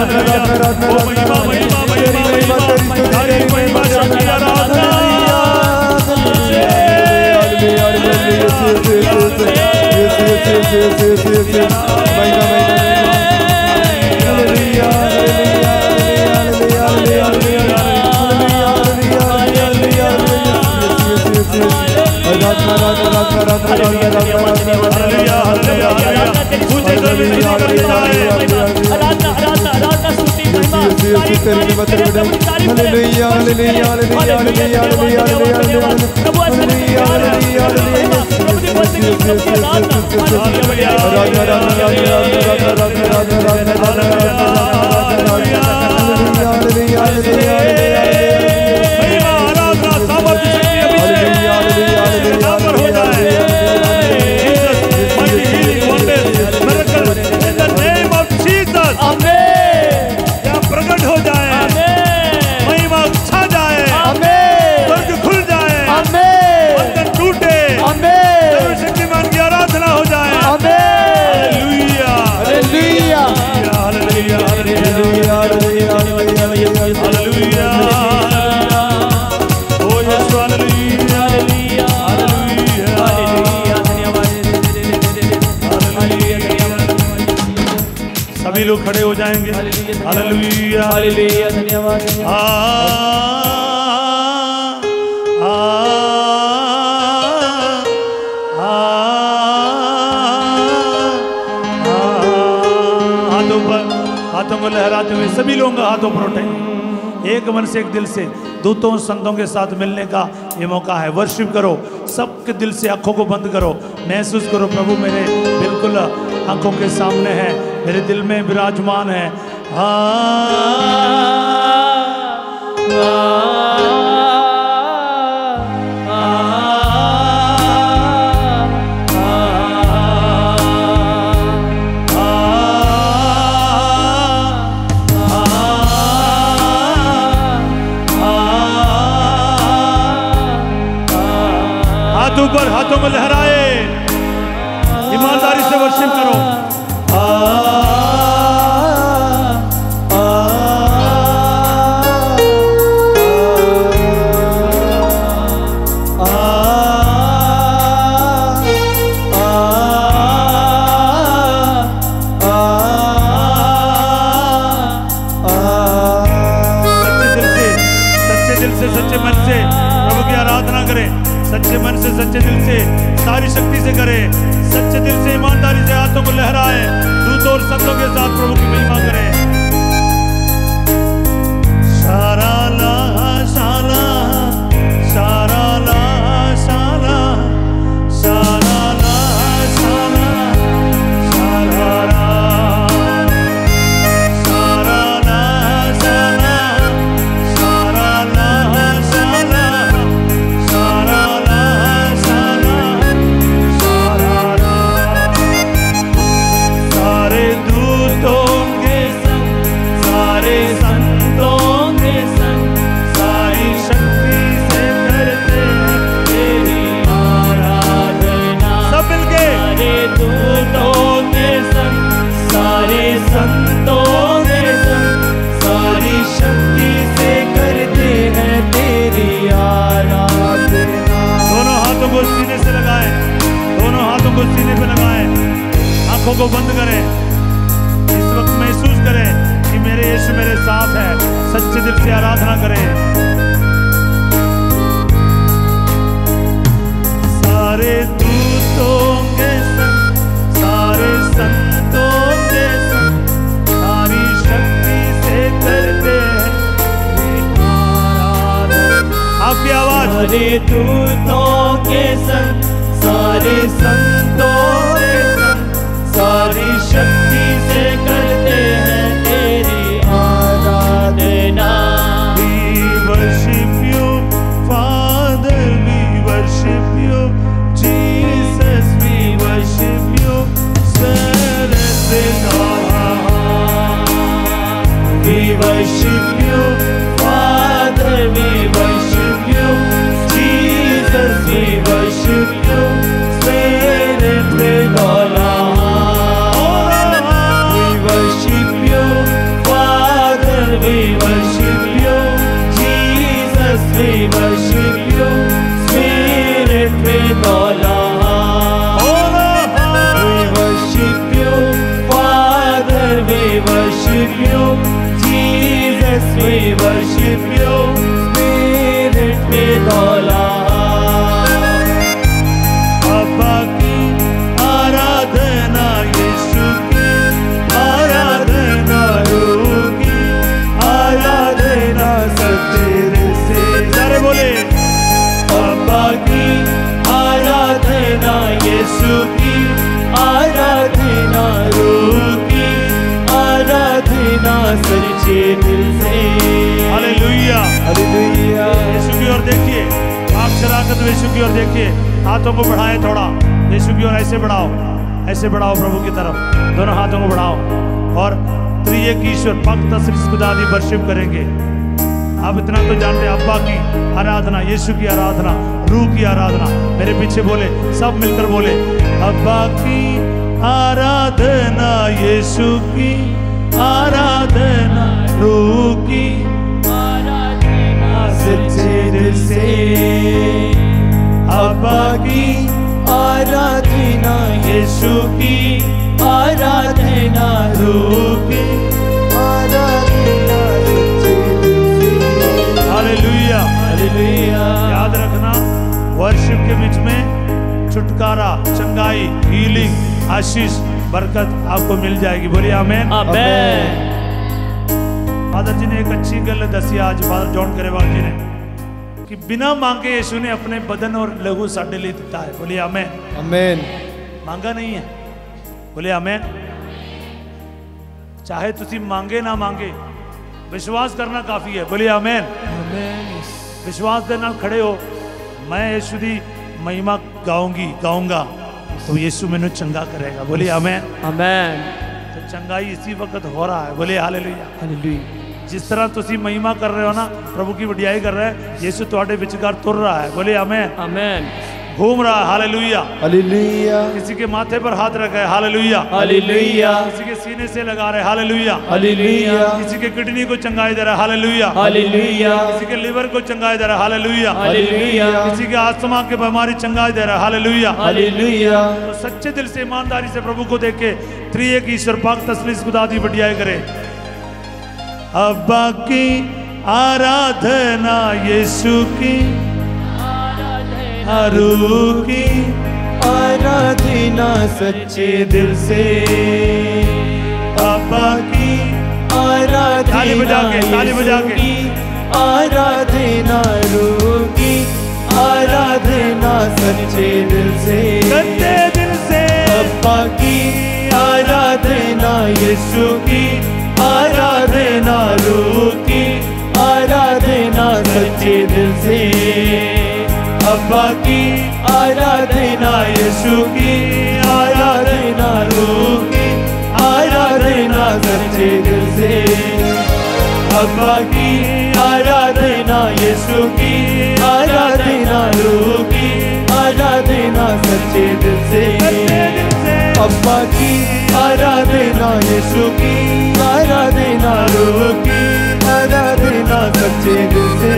Speaker 3: ओ महिमा महिमा महिमा महिमा तारीफ महिमा शक्ति आराधना सभी लोग खड़े हो जाएंगे। हालेलुया हालेलुया धन्यवाद। आ आ हाथों पर हाथों को लहराते हुए सभी लोगों का हाथों पर उठाएंगे। एक मन से एक दिल से दूतों संतों के साथ मिलने का ये मौका है। वर्शिप करो सबके दिल से, आंखों को बंद करो, महसूस करो प्रभु मेरे बिल्कुल आंखों के सामने है, मेरे दिल में विराजमान है। आ, आ, हाथों पर हाथों में लहराए, ईमानदारी से वर्शिप करो। आ, आ, आ, सच्चे दिल से, सच्चे दिल से, सच्चे मन से प्रभु की आराधना करें। सच्चे मन से, सच्चे दिल से, सारी शक्ति से करें। सच्चे दिल से, ईमानदारी से हाथों को लहराएं। दूतों और संतों के साथ प्रभु की महिमा करें। शारा ला शाला, शारा ला शाला, शारा ला शाला, शारा ला, शारा ला शाला, शारा ला शाला, शारा ला शाला, शारा ला। सारे दूतों के संग, सारे संतों के संग, सारी शक्ति से करते हैं तेरी आराधना। सब मिलके सारे दूतों के संग, सारे संतों के संग, सारी शक्ति से करते हैं तेरी आराधना। दोनों हाथों को सीने से लगाएं, दोनों हाथों को सीने पे लगाएं, आंखों को बंद करें। इस वक्त महसूस करें कि मेरे यीशु मेरे साथ है। सच्चे दिल से आराधना करें। सारे दूतों के संग, सारे संतों के संग, सारी शक्ति से करते हैं तेरी आराधना। आपकी आवाज। सारे दूतों के संग, सारे संतों के संग, सारी शक्ति से करते हैं तेरी आराधना। We worship you, Father, we worship you, Jesus, we worship you, Spirit with all our heart. We worship you, Father, we worship you, Jesus, we worship you, Spirit with all our heart. We worship you, Father.
Speaker 1: we worship you, Spirit with all our heart. We worship you, Father, we worship you, Jesus, we worship you, Spirit with all our heart. अब्बा की आराधना, यीशु की आराधना, रूह की आराधना, सच्चे दिल से सारे बोले। अब्बा की आराधना, यीशु की आराधना, रूह की आराधना, सच्चे दिल से। Hallelujah, hallelujah. यीशु की ओर देखिए, आँख चलाकर यीशु की ओर देखिए, हाथों को बढ़ाएं थोड़ा, यीशु की ओर ऐसे बढ़ाओ, ऐसे बढ़ाओ प्रभु की तरफ, दोनों हाथों को बढ़ाओ और त्रिएक ईश्वर भक्त तसलीस खुदा दी वर्शिप करेंगे। आप इतना तो जानते हैं, अब्बा की आराधना, यीशु की आराधना, रूह की आराधना। मेरे पीछे बोले, सब मिलकर बोले, अब्बा की आराधना, यीशु की आराधना, रूह की आराधना, सच्चे दिल से। अब्बा की आराधना, यीशु की आराधना, रूह की आराधना, सच्चे दिल से। Hallelujah, hallelujah. याद रखना, वर्शिप के बीच में छुटकारा, चंगाई, हीलिंग, आशीष, बरकत आपको मिल जाएगी। बोलिए आमेन,
Speaker 2: आमेन।
Speaker 1: फादर जी ने एक अच्छी गल दसी आज, फादर जॉन गरेवाल जी ने, कि बिना मांगे यीशु ने अपने बदन और लहू साडे लिए दिता है। बोलिए आमेन, आमेन। मांगा नहीं है, बोलिए आमेन। चाहे तुसी मांगे ना मांगे, विश्वास करना काफी है। बोलिए आमेन, आमेन। विश्वास के नाल खड़े हो, मैं यीशु दी महिमा गाऊंगी, गाऊंगा तो यीशु मैनू चंगा करेगा। बोलिए आमेन, आमेन। तो चंगाई इसी वक्त हो रहा है। बोलिए हालेलुया, हालेलुया। जिस तरह तुसी महिमा कर रहे हो ना, प्रभु की वडियाई कर रहे हैं, यीशु तुहाडे विचकार तुर रहा है। बोलिए आमेन, आमेन। घूम रहा है। Hallelujah, hallelujah. किसी के माथे पर हाथ रखा है। Hallelujah, hallelujah. किसी के सीने से लगा रहे। Hallelujah, hallelujah. किसी के किडनी को चंगाई दे रहा है। Hallelujah, hallelujah. किसी के लिवर को चंगाई दे रहा है। Hallelujah, hallelujah. किसी के आस्थमा की बीमारी चंगाई दे रहा है। Hallelujah, hallelujah. तो सच्चे दिल से, ईमानदारी से प्रभु को देख के त्रिएक ईश्वर पाक तसलीस खुदा दी वडियाई करे। अब्बा की आराधना, यीशु की रूह की आराधना, सच्चे दिल से। अब्बा की आराधना, ताली बजा के, ताली बजा के, आराधना, रूह की आराधना, सच्चे दिल से, सच्चे दिल से। अब्बा की आराधना, यीशु की आराधना, रूह की आराधना, सच्चे दिल से। अब्बा की आराधना, यीशु की आराधना, रूह की आराधना, सच्चे दिल से। अब्बा की आराधना, यीशु की आराधना, रूह की आराधना, सच्चे दिल से। अब्बा की आराधना, यीशु की आराधना, रूह की आराधना, सच्चे दिल से।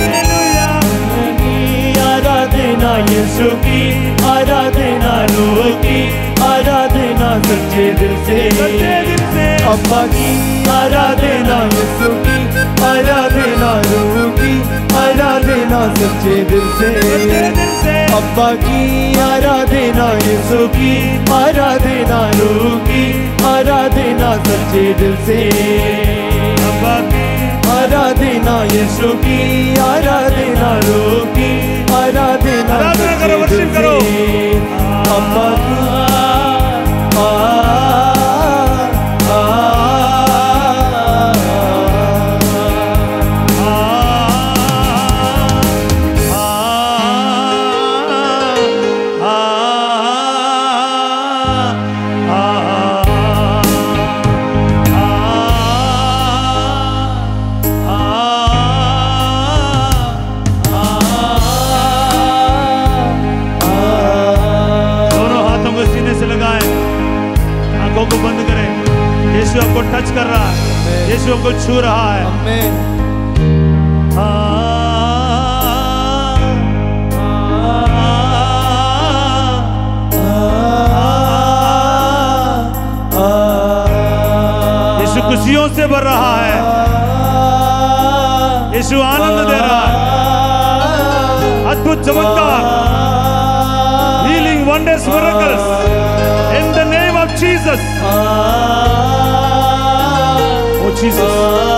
Speaker 1: आराधना, यीशु की आराधना, रूह की आराधना, सच्चे दिल से। अब्बा की आराधना, यीशु की आराधना, रूह की आराधना, सच्चे दिल से। अब्बा की आराधना, यीशु की आराधना, रूह की आराधना, सच्चे दिल से। अब्बा की आराधना, यीशु की आराधना, रूह की आराधना, सच्चे दिल से। अब्बा की आ को बंद करें। यीशु आपको टच कर रहा है, यीशु आपको छू रहा है। आमीन।
Speaker 3: खुशियों से भर रहा है। यीशु आनंद दे रहा है। अद्भुत चमत्कार, healing, wonders, miracles in the name of Jesus. Oh Jesus,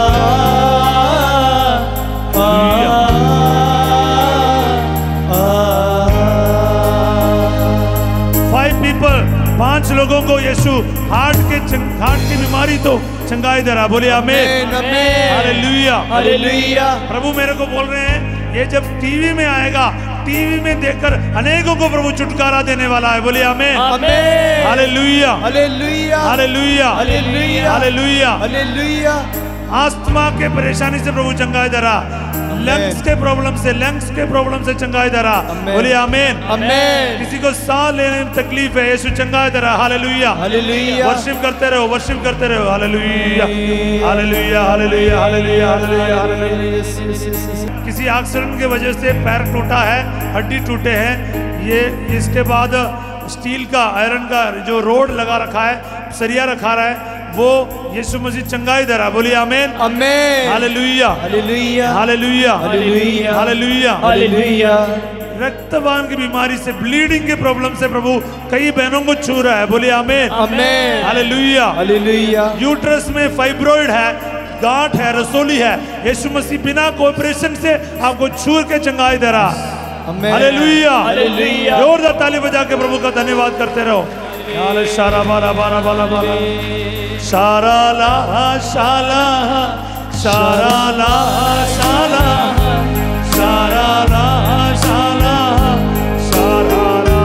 Speaker 3: five people, पांच लोगों को यीशु हार्ट के हार्ट की बीमारी तो चंगाई दे रहा। बोलिए आमीन, हालेलुया, हालेलुया। प्रभु मेरे को बोल रहे हैं ये जब टीवी में आएगा, टीवी में देखकर अनेकों को प्रभु छुटकारा देने वाला है। बोलिए आमीन, hallelujah, hallelujah, hallelujah, hallelujah, hallelujah, hallelujah. Asthma के परेशानी से प्रभु चंगाई दे रहा, लंग्स के प्रॉब्लम से लंग्स के प्रॉब्लम से चंगाई दे रहा। बोलिए आमीन, आमीन। किसी को सांस लेने में तकलीफ है, यीशु चंगाई दे रहा। Hallelujah, hallelujah. वर्शिप करते रहो, वर्शिप करते रहो। Hallelujah, hallelujah, hallelujah, hallelujah, hallelujah. किसी एक्सीडेंट की वजह से पैर टूटा है, हड्डी टूटे हैं, ये इसके बाद स्टील का, आयरन का जो रोड लगा रखा है, सरिया रखा रहा है, वो यीशु मसीह चंगाई दे रहा। बोलिए आमीन, आमीन, hallelujah, hallelujah, hallelujah, hallelujah, hallelujah, hallelujah. रक्तवान की बीमारी से, ब्लीडिंग के प्रॉब्लम से प्रभु कई बहनों को छू रहा है। बोलिए आमीन, आमीन, हालेलुया, हालेलुया। यूट्रस में फाइब्रॉइड है, गांठ है, रसोली है, यीशु मसीह बिना कोऑपरेशन से आपको छू के चंगाई दे रहा। Hallelujah, hallelujah. जोरदार ताली बजा के प्रभु का धन्यवाद करते रहो। शारा बारा बारा बारा बारा शारा ला शाला शारा ला शाला शारा ला शाला शारा ला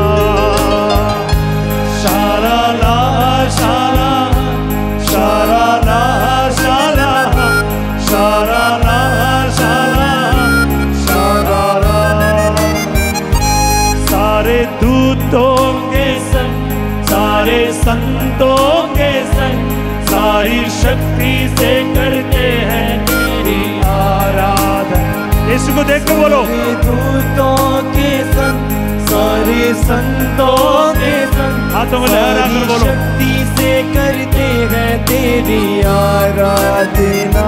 Speaker 3: शारा ला शाला शारा ला शाला शारा ला शाला शारा ला। सारे दूतों के संग, सारे संतों के संग, सारी शक्ति से करते हैं तेरी आराधना। यीशु को देख के बोलो, दूतों के संग, सारे संतों के संग, हाथों में लहरा कर बोलो, शक्ति से करते हैं तेरी आराधना।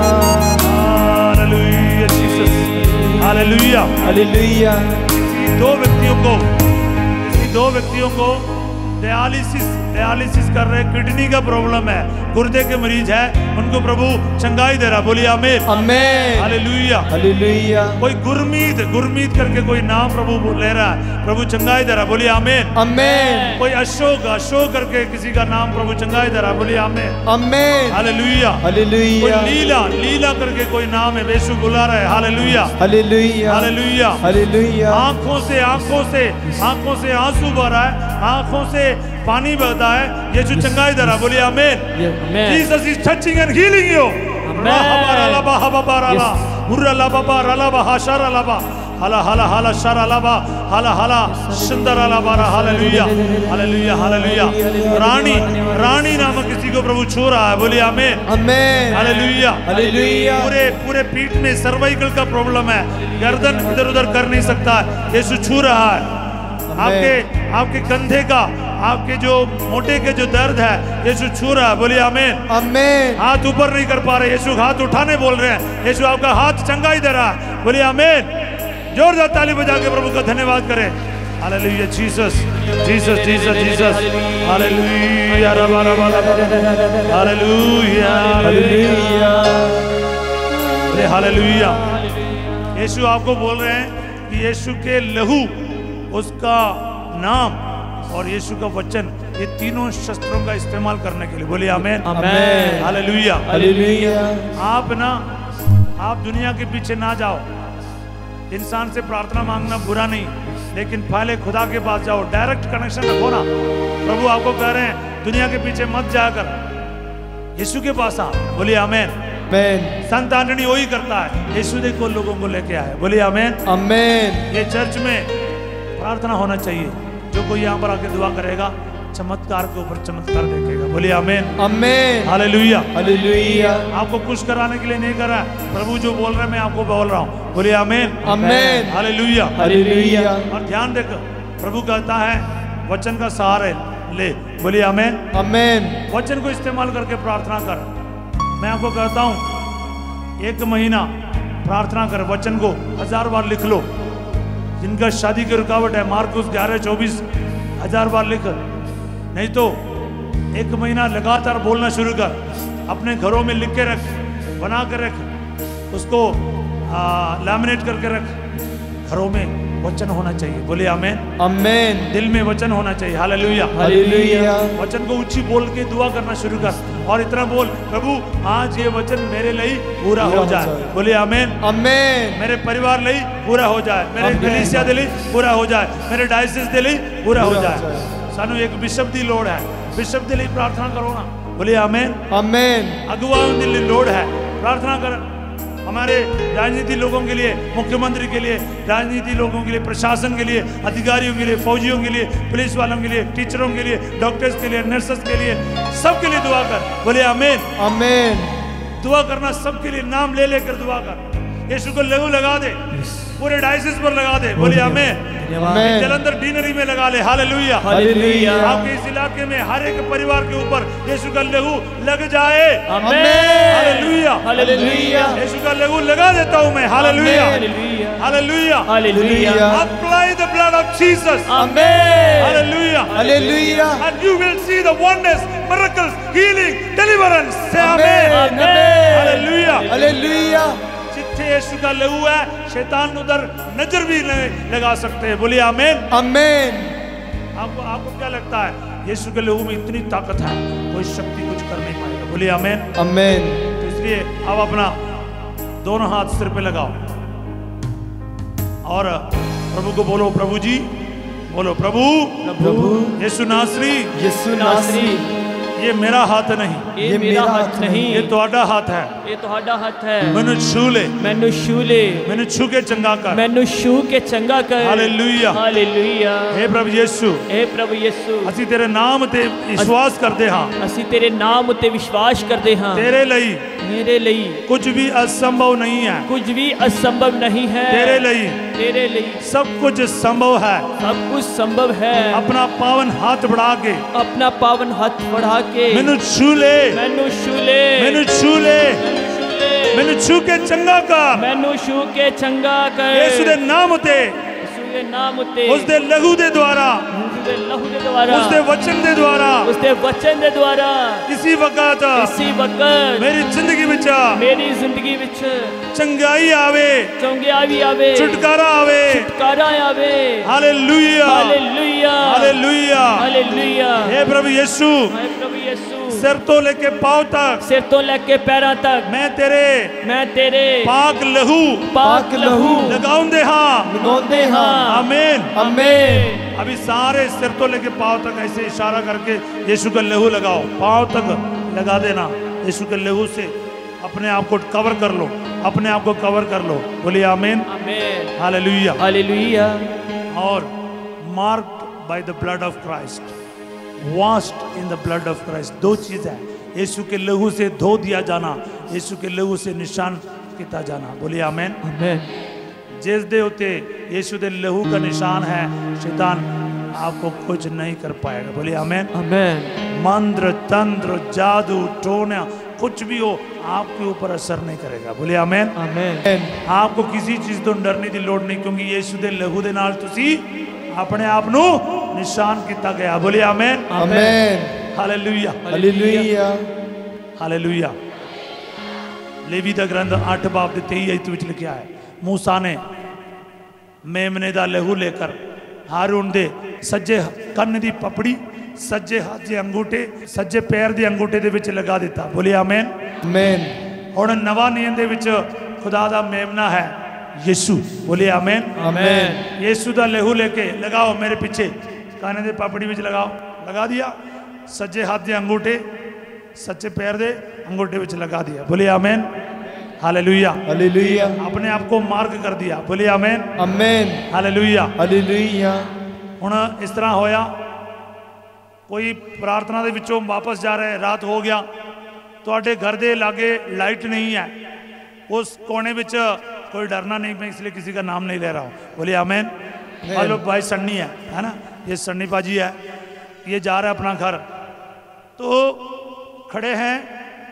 Speaker 3: Hallelujah Jesus, hallelujah, hallelujah. दो व्यक्तियों को दो व्यक्तियों को डायलिसिस डायलिसिस कर रहे, किडनी का प्रॉब्लम है, गुर्दे के मरीज है, उनको प्रभु चंगाई दे रहा। बोलिए आमीन, आमीन, हालेलुया, हालेलुया। कोई गुरमीत गुरमीत करके कोई नाम प्रभु ले रहा है, प्रभु चंगाई दे रहा। बोलिए आमीन, आमीन। कोई अशोक अशोक करके किसी का नाम प्रभु चंगाई दे रहा। बोलिए आमीन, आमीन, हालेलुया, हालेलुया। कोई लीला लीला करके कोई नाम है, यीशु बुला रहा है। Hallelujah, hallelujah, hallelujah, hallelujah. आंखों से आंखों से आंखों से आंसू बह रहा है, आंखों से पानी बहता है, यीशु चंगाई दे रहा। बोलिए आमीन, Jesus is touching and healing you. हमारा लबा हबा राला मुर्रा लबा बा राला बा हाशरा लबा हाला हाला हाला शरा लबा हाला हाला सुंदर लबा। Hallelujah, hallelujah, hallelujah. Rani Rani नामक किसी को प्रभु छू रहा है। बोलिए आमीन, आमीन, हालेलुया, हालेलुया। पूरे पूरे पीठ में सर्वाइकल का प्रॉब्लम है, गर्दन इधर उधर कर नहीं सकता, यीशु छू रहा है। आपके आपके कंधे का, आपके जो मोटे के जो दर्द है, यीशु छू रहा है। बोलिए आमीन, आमीन। हाथ ऊपर नहीं कर पा रहे, यीशु हाथ उठाने बोल रहे हैं, यीशु आपका हाथ चंगाई दे रहा है। बोलिए आमीन। जोरदार ताली बजा के प्रभु का धन्यवाद करें। Hallelujah Jesus, Jesus, Jesus, Jesus. Hallelujah, रबा रबा रबा, हालेलुया, हालेलुया, हालेलुया। यीशु आपको बोल रहे हैं कि यीशु के लहू, उसका नाम और यीशु का वचन, ये तीनों शस्त्रों का इस्तेमाल करने के लिए। बोलिए आमीन, आमीन, हालेलुया, हालेलुया। आप ना आप दुनिया के पीछे ना जाओ। इंसान से प्रार्थना मांगना बुरा नहीं, लेकिन पहले खुदा के पास जाओ, डायरेक्ट कनेक्शन रखो ना। प्रभु आपको कह रहे हैं दुनिया के पीछे मत जाकर यीशु के पास आ। बोलिए आमीन, आमीन। संत आंटनी वही करता है, यीशु देखो लोगों को लेके आए। बोलिए आमीन, आमीन। ये चर्च में प्रार्थना होना चाहिए, जो कोई यहाँ पर आके दुआ करेगा चमत्कार के ऊपर चमत्कार देखेगा। बोलिए आमीन, आमीन, हालेलुया, हालेलुया। आपको खुश कराने के लिए नहीं कर रहा, प्रभु जो बोल रहे हैं मैं आपको बोल रहा हूँ। बोलिए आमीन, आमीन, हालेलुया, हालेलुया। और ध्यान देखो, प्रभु कहता है वचन का सहारा ले। बोलिए आमीन, आमीन। वचन को इस्तेमाल करके प्रार्थना कर। मैं आपको कहता हूं एक महीना प्रार्थना कर, वचन को हजार बार लिख लो। जिनका शादी की रुकावट है मार्कुस ग्यारह चौबीस हजार बार लिख। नहीं तो एक महीना लगातार बोलना शुरू कर, अपने घरों में लिख के रख, बना कर रख, उसको लैमिनेट करके रख। घरों में वचन होना चाहिए, बोले आमेन
Speaker 1: आमेन।
Speaker 3: दिल में वचन होना चाहिए, हालेलुया
Speaker 1: हालेलुया।
Speaker 3: वचन को ऊंची बोल के दुआ करना शुरू कर और इतना बोल, प्रभु आज ये वचन मेरे लिए पूरा हो जाए, बोले आमेन
Speaker 1: आमेन।
Speaker 3: मेरे परिवार लिए पूरा हो जाए, मेरे कलीसिया दे लिए पूरा हो जाए, मेरे डायसिस दे लिए पूरा हो जाए। सानू एक बिशप दी लोड़ है, बिशप दे लिए प्रार्थना करो ना, बोले आमेन
Speaker 1: आमेन।
Speaker 3: अगुवाओं के लिए लोड़ है, प्रार्थना कर। हमारे राजनीति लोगों के लिए, मुख्यमंत्री के लिए, राजनीति लोगों के लिए, प्रशासन के लिए, अधिकारियों के लिए, फौजियों के लिए, पुलिस वालों के लिए, टीचरों के लिए, डॉक्टर्स के लिए, नर्सेस के लिए, सबके लिए दुआ कर, बोले आमीन
Speaker 1: आमीन।
Speaker 3: दुआ करना, सबके लिए नाम ले लेकर दुआ कर। यीशु को लहू लगा दे, पूरे डायसिस पर लगा दे, बोले आमीन। जलंधर डीनरी में लगा ले, हालेलुया
Speaker 2: हालेलुया।
Speaker 3: आपके इस इलाके में हर एक परिवार के ऊपर यीशु का लहू लग जाए,
Speaker 2: आमीन
Speaker 3: हालेलुया
Speaker 2: हालेलुया।
Speaker 3: यीशु का लहू लगा देता हूं मैं, hallelujah
Speaker 2: hallelujah
Speaker 3: hallelujah
Speaker 2: hallelujah.
Speaker 3: Apply the blood of Jesus,
Speaker 2: आमीन
Speaker 3: hallelujah
Speaker 1: hallelujah.
Speaker 3: and you will see the wonders, miracles, healing, deliverance, say amen,
Speaker 2: आमीन
Speaker 3: हालेलुया
Speaker 1: हालेलुया।
Speaker 3: जिथे यीशु का लहू है शैतान उधर नजर भी नहीं लगा सकते हैं, बोलिए आमीन
Speaker 1: आमीन।
Speaker 3: आपको आपको क्या लगता है यीशु के लहू में इतनी ताकत है, कोई शक्ति कुछ कर नहीं पाएगा, बोलिए आमीन
Speaker 1: आमीन।
Speaker 3: तो इसलिए अब अपना दोनों हाथ सिर पे लगाओ और प्रभु को बोलो, प्रभु जी, बोलो प्रभु
Speaker 1: प्रभु
Speaker 3: यीशु नासरी,
Speaker 1: यीशु नासरी,
Speaker 3: ये मेरा हाथ नहीं,
Speaker 2: ये मेरा हाथ नहीं,
Speaker 3: ये ਤੁਹਾਡਾ हाथ है,
Speaker 2: ये ਤੁਹਾਡਾ ਹੱਥ ਹੈ।
Speaker 3: ਮੈਨੂੰ ਛੂ ਲੈ,
Speaker 2: ਮੈਨੂੰ ਛੂ ਲੈ,
Speaker 3: ਮੈਨੂੰ ਛੂ ਕੇ ਚੰਗਾ ਕਰ,
Speaker 2: ਮੈਨੂੰ ਛੂ ਕੇ ਚੰਗਾ ਕਰ,
Speaker 3: ਹਾਲੇਲੂਇਆ
Speaker 2: ਹਾਲੇਲੂਇਆ।
Speaker 3: हे प्रभु यीशु,
Speaker 2: हे प्रभु यीशु,
Speaker 3: ਅਸੀਂ ਤੇਰੇ ਨਾਮ ਤੇ ਵਿਸ਼ਵਾਸ ਕਰਦੇ ਹਾਂ,
Speaker 2: ਅਸੀਂ ਤੇਰੇ ਨਾਮ ਉੱਤੇ ਵਿਸ਼ਵਾਸ ਕਰਦੇ ਹਾਂ।
Speaker 3: ਤੇਰੇ ਲਈ
Speaker 2: ਮੇਰੇ ਲਈ
Speaker 3: ਕੁਝ ਵੀ ਅਸੰਭਵ ਨਹੀਂ ਹੈ,
Speaker 2: ਕੁਝ ਵੀ ਅਸੰਭਵ ਨਹੀਂ ਹੈ।
Speaker 3: ਤੇਰੇ ਲਈ
Speaker 2: तेरे लिए
Speaker 3: सब कुछ संभव है।
Speaker 2: सब कुछ संभव है।
Speaker 3: अपना पावन हाथ बढ़ा के,
Speaker 2: अपना पावन हाथ बढ़ा के
Speaker 3: मैनू छू ले,
Speaker 2: मैनू छू ले,
Speaker 3: मैनू छू ले, मैनू छू के चंगा कर,
Speaker 2: मैनू छू के चंगा कर।
Speaker 3: यीशु दे नाम उते,
Speaker 2: यीशु दे नाम उते,
Speaker 3: उस दे लहू दे द्वारा,
Speaker 2: उस दे लहू दे द्वारा,
Speaker 3: उस दे वचन दे द्वारा,
Speaker 2: उस दे वचन दे द्वारा
Speaker 3: इसी वक्त,
Speaker 2: इसी वक्त
Speaker 3: मेरी जिंदगी विच,
Speaker 2: मेरी जिंदगी विच
Speaker 3: चंगाई आवे,
Speaker 2: चंगाई आवे,
Speaker 3: छुटकारा आवे,
Speaker 2: छुटकारा आवे।
Speaker 3: Hallelujah
Speaker 2: hallelujah
Speaker 3: hallelujah
Speaker 2: hallelujah.
Speaker 3: हे प्रभु यीशु,
Speaker 2: हे प्रभु यीशु,
Speaker 3: सिर तो लेके पांव तक,
Speaker 2: सिर तो लेके पैरों तक
Speaker 3: मैं तेरे
Speaker 2: मैं तेरे
Speaker 3: पाक लहू
Speaker 2: पाक लहू
Speaker 3: लगाऊंदे हाँ,
Speaker 2: लगाऊंदे हाँ।
Speaker 3: आमीन
Speaker 2: आमीन।
Speaker 3: अभी सारे सिर तो लेके पांव तक ऐसे इशारा करके यीशु का लहू लगाओ, पांव तक लगा देना। यीशु के लहू से अपने आप को कवर कर लो, अपने आप को कवर कर लो, बोलिए आमीन
Speaker 2: आमीन।
Speaker 3: Hallelujah
Speaker 2: hallelujah.
Speaker 3: और marked by the blood of Christ, washed in the blood of Christ. दो चीज है, यीशु के लहू से धो दिया जाना, यीशु के लहू से निशान किया जाना, बोलिए आमीन
Speaker 2: आमीन।
Speaker 3: जिस दे उते यीशु दे लहू का निशान है, शैतान आपको कुछ नहीं कर पाएगा, बोलिए आमीन
Speaker 2: आमीन।
Speaker 3: मंत्र तंत्र जादू टोना कुछ भी हो आपके ऊपर असर नहीं करेगा, बोलिए आमीन
Speaker 2: आमीन।
Speaker 3: आपको किसी चीज तो डरने की लोड़ नहीं, क्योंकि यीशु दे लहू दे नाल तुसी अपने आप नु निशान किया गया, बोलिए आमीन
Speaker 1: आमीन।
Speaker 3: Hallelujah
Speaker 1: hallelujah
Speaker 3: hallelujah. लेवी दा ग्रंथ आठ बाब दे तेई आयत विच लिखा है, मूसा ने मेमने दा लहू लेकर हारून दे सज्जे कन्न दी पपड़ी, सज्जे हाथ दे अंगूठे, सज्जे पैर दे अंगूठे दे विच लगा दिता, बोलिए आमीन
Speaker 1: आमीन।
Speaker 3: हुण नवा नियम दे विच खुदा दा मेमना है यीशु, बोलिए आमीन
Speaker 1: आमीन।
Speaker 3: यीशु दा लहू लेके लगाओ मेरे पीछे, कन्न दे पपड़ी विच लगाओ, लगा दिया, सज्जे हाथ दे अंगूठे, सच्चे पैर दे अंगूठे विच लगा दिया, बोलिए आमीन हालेलुया
Speaker 1: हालेलुया।
Speaker 3: अपने आप को मार्क कर दिया, बोलिए आमीन
Speaker 1: आमीन।
Speaker 3: हालेलुया।
Speaker 1: हालेलुया।
Speaker 3: हुण इस तरह होया, कोई प्रार्थना दे विचों वापस जा रहे, रात हो गया, तुहाडे घर दे लागे लाइट नहीं है, उस कोने विच कोई डरना नहीं, मैं इसलिए किसी का नाम नहीं ले रहा हूँ, बोलिए आमीन। मान लो भाई सन्नी है है ना, ये सन्नी पाजी है, ये जा रहा है अपना घर, तो खड़े हैं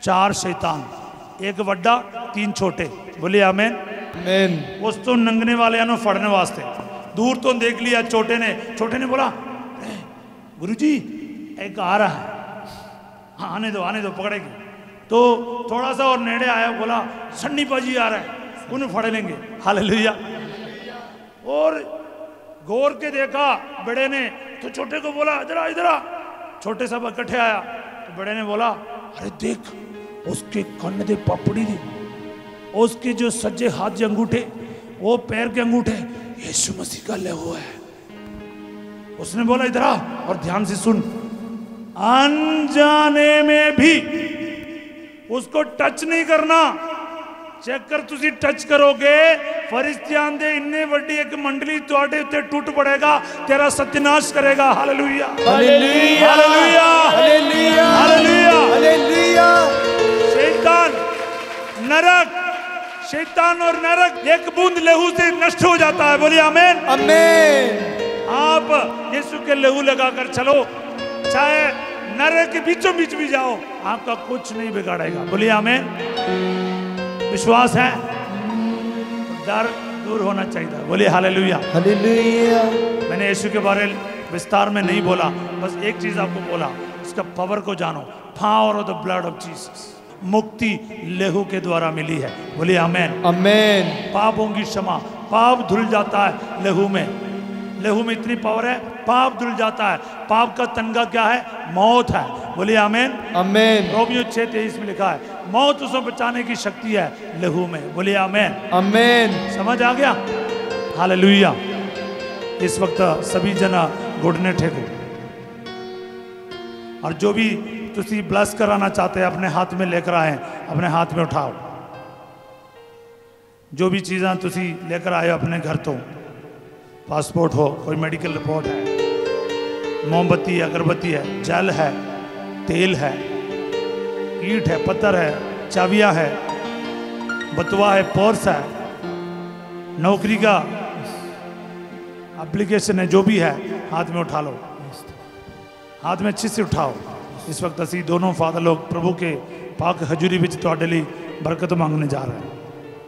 Speaker 3: चार शैतान, एक वड्डा तीन छोटे। बोले आमेन।
Speaker 1: आमीन।
Speaker 3: उस तो नंगने वाले नु फड़ने वास्ते दूर तो देख लिया छोटे ने। छोटे ने बोला गुरुजी एक आ रहा है, हाँ आने दो आने दो पकड़ेगी। तो थोड़ा सा और नेड़े आया, बोला सन्नी पाजी आ रहा है, उन्हें फड़ लेंगे। हालेलुया। और गौर के देखा बड़े ने, तो छोटे को बोला इधर आ इधर आ। छोटे सब इकट्ठे आया तो बड़े ने बोला अरे देख उसके कन्न दे पापड़ी दी, उसके जो सज्जे हाथ के अंगूठे, वो पैर के अंगूठे यीशु मसीह का लहू है। उसने बोला इधर आ और ध्यान से सुन, अनजाने में भी उसको टच नहीं करना। चेक कर, तुसी टच करोगे फरिश्ते आंदे इन्ने बड़ी एक मंडली तुहाडे उत्ते टूट पड़ेगा, तेरा सत्यानाश करेगा। Hallelujah
Speaker 1: hallelujah
Speaker 3: hallelujah
Speaker 1: hallelujah
Speaker 3: hallelujah
Speaker 1: hallelujah.
Speaker 3: शैतान नरक, शैतान और नरक एक बूंद लहू से नष्ट हो जाता है। बोलिए आमीन
Speaker 1: आमीन।
Speaker 3: आप यीशु के लहू लगाकर चलो, चाहे नरक के बीचों बीच भी जाओ, आपका कुछ नहीं बिगाड़ेगा। बोलिए आमीन। विश्वास है, डर दूर होना चाहिए। बोलिए हालेलुया
Speaker 1: हालेलुया।
Speaker 3: मैंने यीशु के बारे में विस्तार में नहीं बोला, बस एक चीज आपको बोला, इसका पावर को जानो। Power of the blood of Jesus, मुक्ति लहू के द्वारा मिली है। बोलिए आमीन
Speaker 1: आमीन।
Speaker 3: पापों की क्षमा, पाप धुल जाता है लहू में। लहू में इतनी पावर है, पाप धुल जाता है। पाप का तनगा क्या है? मौत है। बोलिए आमीन
Speaker 1: आमीन।
Speaker 3: रोमियो छह तेईस में लिखा है मौत उसे बचाने की शक्ति है लहू में। बोलिए आमीन
Speaker 1: आमीन।
Speaker 3: समझ आ गया? हालेलुया। इस वक्त सभी जना घुटने टेको, और जो भी तुसी ब्लस कराना चाहते हैं अपने हाथ में लेकर आए, अपने हाथ में उठाओ। जो भी चीज़ें तुसी लेकर आए अपने घर, तो पासपोर्ट हो, कोई मेडिकल रिपोर्ट है, मोमबत्ती अगरबत्ती है, जल है, तेल है, ईंट है, पत्थर है, चाबियां है, बतवा है, पर्स है, नौकरी का एप्लीकेशन है, जो भी है हाथ में उठा लो, हाथ में अच्छे से उठाओ। इस वक्त असी दोनों फादर लोग प्रभु के पाक हजूरी विच तुहाडे लई बरकत मांगने जा रहे हैं।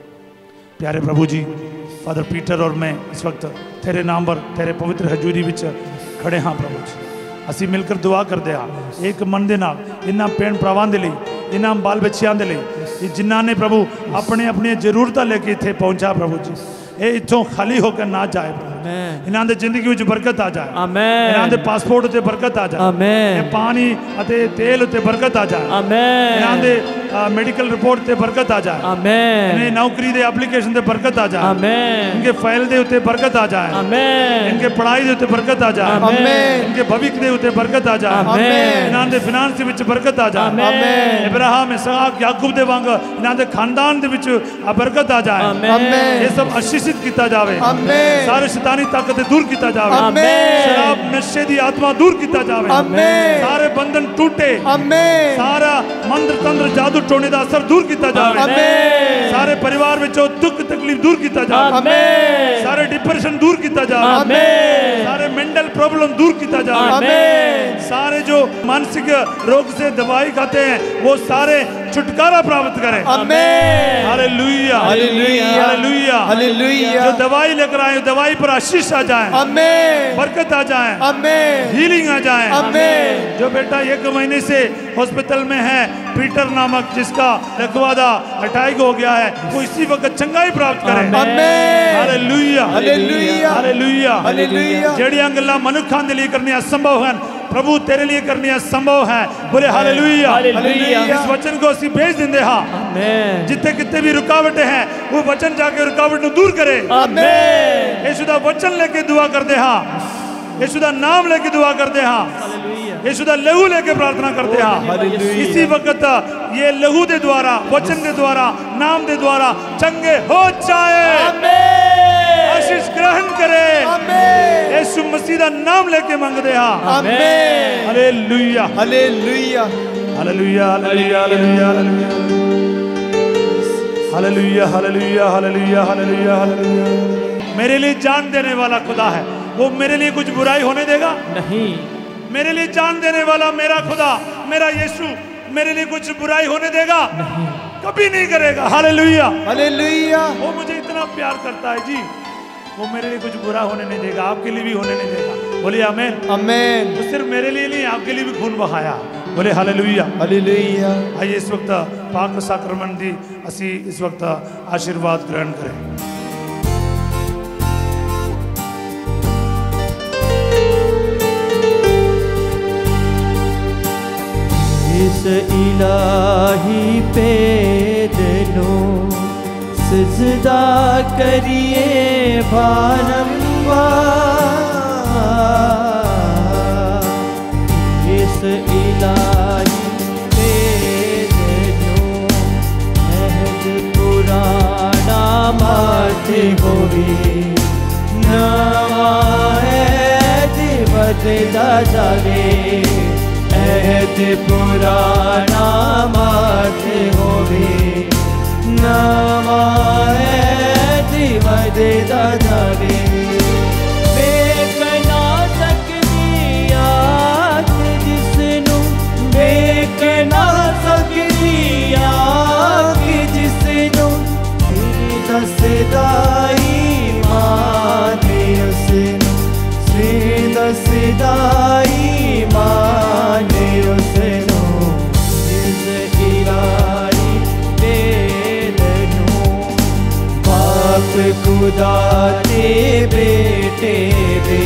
Speaker 3: प्यारे प्रभु जी, फादर पीटर और मैं इस वक्त तेरे नाम पर तेरे पवित्र हजूरी विच खड़े हाँ प्रभु जी। असी मिलकर दुआ करते हैं एक मन दे नाल इन्हां भैन भरावां दे लई, इन्हां बाल बच्चियां दे लई जिन्हां ने प्रभु अपने अपनी जरूरतां लेके इत्थे पहुंचा प्रभु जी, ये इत्थों खाली होकर ना जाए प्रभु। इन्हां दे जिंदगी विच बरकत आ जाए।
Speaker 2: आमीन।
Speaker 3: इन्हां दे पासपोर्ट उत्ते बरकत आ जाए।
Speaker 2: आमीन।
Speaker 3: ये पानी अते तेल उत्ते बरकत आ जाए।
Speaker 2: आमीन।
Speaker 3: इन्हां दे मेडिकल रिपोर्ट ते बरकत आ जाए।
Speaker 2: आमीन।
Speaker 3: इन्हें नौकरी दे एप्लीकेशन ते बरकत आ जाए।
Speaker 2: आमीन।
Speaker 3: इनके फाइल दे उत्ते बरकत आ जाए।
Speaker 2: आमीन।
Speaker 3: इनके पढ़ाई दे उत्ते बरकत आ जाए।
Speaker 1: आमीन।
Speaker 3: इनके भविष्य दे उत्ते बरकत आ जाए।
Speaker 2: आमीन।
Speaker 3: इन्हां दे फाइनेंस दे विच बरकत आ जाए।
Speaker 2: आमीन।
Speaker 3: इब्राहिम इसहाक याकूब दे वांग इन्हां दे खानदान दे विच बरकत आ जाए।
Speaker 2: आमीन।
Speaker 3: ये सब आशीषित किया जावे।
Speaker 1: आमीन।
Speaker 3: सारे शैतानी ताकत दूर किया जावे।
Speaker 2: आमीन।
Speaker 3: शराब नशे दी आत्मा दूर किया जावे।
Speaker 1: आमीन।
Speaker 3: सारे बंधन टूटे।
Speaker 1: आमीन।
Speaker 3: सारा मंत्र तंत्र जादू टोने का असर दूर किया जावे।
Speaker 1: आमीन।
Speaker 3: सारे परिवार विचों दुख तकलीफ दूर किया जावे।
Speaker 2: आमीन।
Speaker 3: सारे डिप्रेशन दूर किया जावे।
Speaker 2: आमीन।
Speaker 3: सारे मेंटल प्रॉब्लम दूर किया जावे।
Speaker 1: आमीन।
Speaker 3: सारे जो मानसिक रोग से दवाई खाते हैं वो सारे छुटकारा प्राप्त करें।
Speaker 1: आमीन।
Speaker 3: Hallelujah
Speaker 1: hallelujah
Speaker 3: hallelujah
Speaker 1: hallelujah.
Speaker 3: जो दवाई लेकर आए दवाई पर आशीष आ जाए,
Speaker 1: आमीन।
Speaker 3: बरकत आ जाए,
Speaker 1: आमीन।
Speaker 3: हीलिंग आ जाए।
Speaker 1: आमीन।
Speaker 3: जो बेटा एक महीने से हॉस्पिटल में है, पीटर नामक जिसका रखवादा अटैक हो गया है, वो इसी वक्त चंगाई प्राप्त करे।
Speaker 1: आमीन।
Speaker 3: Hallelujah
Speaker 1: hallelujah
Speaker 3: hallelujah
Speaker 1: hallelujah.
Speaker 3: जेड़ियां गल्लां मनुखां दे लिए करनी असंभव हैं, प्रभु तेरे लिए करनी असंभव है। बोले हालेलुया
Speaker 2: हालेलुया।
Speaker 3: इस वचन को असी भेज देंगे। हाँ
Speaker 2: आमीन।
Speaker 3: जिथे कितने भी रुकावटें हैं वो वचन जाके रुकावट को दूर करे।
Speaker 2: आमीन।
Speaker 3: यीशु दा वचन लेके दुआ करते हाँ, यीशु दा नाम लेके दुआ करते हाँ, यीशु दा लहू लेके प्रार्थना करते हाँ। इसी वक्त ये लहू दे द्वारा, वचन के द्वारा, नाम के द्वारा चंगे हो जाए। आशीष ग्रहण करे। यीशु मसीह दा नाम लेके मांगते हाँ।
Speaker 1: आमीन।
Speaker 3: Hallelujah
Speaker 1: hallelujah
Speaker 3: hallelujah hallelujah hallelujah hallelujah hallelujah hallelujah hallelujah hallelujah. मेरे लिए जान देने वाला खुदा है, वो मेरे लिए कुछ बुराई होने देगा
Speaker 2: नहीं।
Speaker 3: मेरे लिए जान देने वाला मेरा खुदा, मेरा यीशु मेरे लिए कुछ बुराई होने देगा? कभी नहीं करेगा। Hallelujah,
Speaker 1: hallelujah.
Speaker 3: वो मुझे इतना प्यार करता है जी, वो मेरे लिए कुछ बुरा होने नहीं देगा, आपके लिए भी होने नहीं देगा। बोलिए आमेन।
Speaker 1: आमेन।
Speaker 3: वो सिर्फ मेरे लिए नहीं, आपके लिए भी खून बहाया। बोले हालेलुया,
Speaker 1: हालेलुया।
Speaker 3: आइए इस वक्त पाक साक्रमण दी असी इस वक्त आशीर्वाद ग्रहण करें।
Speaker 1: इस इलाही पे दिनों सजदा करिए बारंबार, इस इलाही पे दिनों महज पुराना माथे होवे, नवा ऐद बदला जावे, ऐद पुराना माथे होवे, नवा ऐद बदला जावे। वेख ना सकदी आँख जिसनू, वेख ना सकदी आँख जिसनू, तेरी दसदाई माने उसनू, तेरी दसदाई माने उसनू। इस इलाही बेदनू बाप खुदा दे बेटे दे,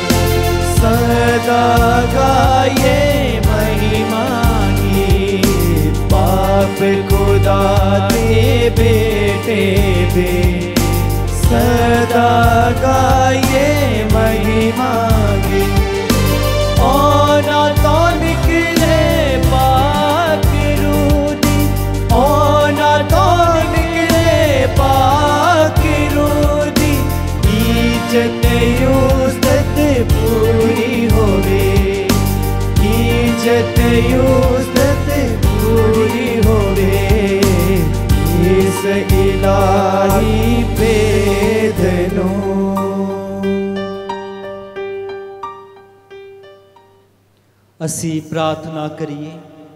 Speaker 1: सदा गाये महिमा की, बाप खुदा दे बेटे दे, सदा गाये महिमा की। ओना तो निकले पाक रूदी, ओना तो निकले पाक रूदी, इज्जत उज़्ज़त पूरी होवे, इज्जत उज़्ज़त पूरी होवे। इस इलाही पे दिनों।
Speaker 4: असी प्रार्थना करिए।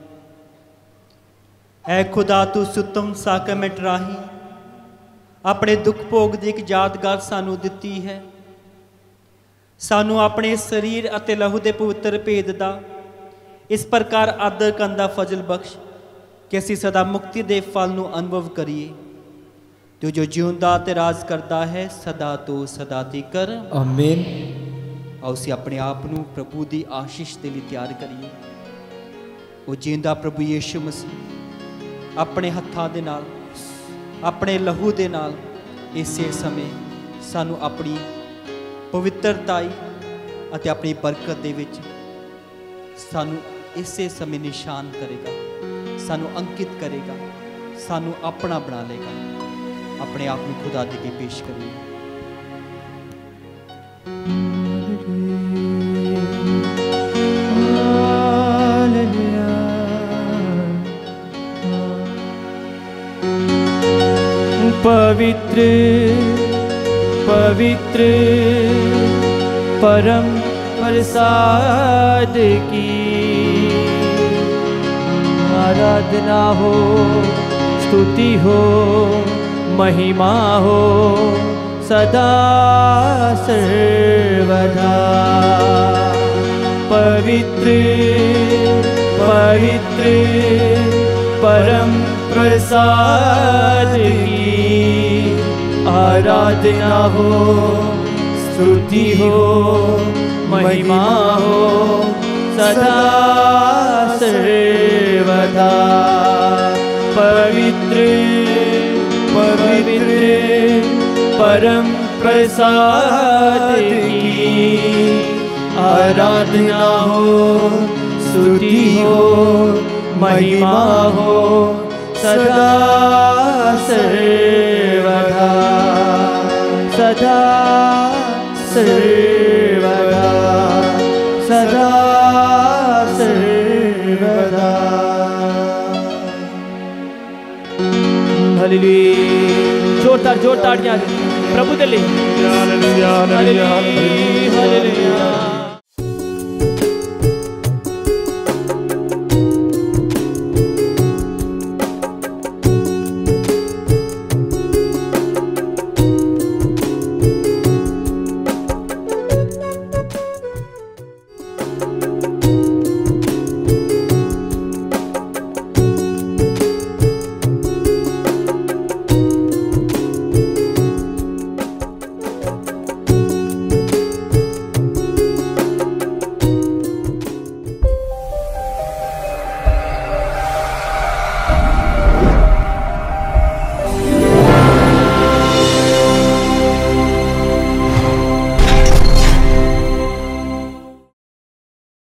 Speaker 4: ऐ खुदा तू सुतम साकरमेंट राही अपने दुख भोग की एक यादगार सानू दिती है, सानू अपने शरीर अते लहू के पवित्र भेद का इस प्रकार आदर करन दा फजल बख्श कि असी सदा मुक्ति के फल नू अनुभव करिए। तो जो जिउंदा ते राज करता है सदा तो सदा तिकर।
Speaker 1: आमीन।
Speaker 4: आओ असी अपने आप नू प्रभु की आशीष के लिए तैयार करिए। वो जिंदा प्रभु यीशु मसीह अपने हत्थां दे नाल अपने लहू दे नाल इसे समय सानू अपनी पवित्रताई अते अपनी बरकत दे विच सानू इसे समय निशान करेगा, सानू अंकित करेगा, सानू अपना बना लेगा। अपने आप में खुदा दे के पेश करिए।
Speaker 1: पवित्र पवित्र परम प्रसाद की आराधना हो, स्तुति हो, महिमा हो सदा सर्वदा। पवित्र पवित्र परम प्रसाद की आराधना हो, स्तुति हो, महिमा हो सदा सर्वदा। पवित्र पवित्र परम प्रसाद की आराधना हो, स्तुति हो, महिमा हो सदा सर्वदा सदा सर्वदा सदा सर्वदा। हालेलुया।
Speaker 2: जोरदार जोर ताड़ियां प्रभु दे लिए।
Speaker 3: Hallelujah hallelujah hallelujah.
Speaker 2: हालेलुया।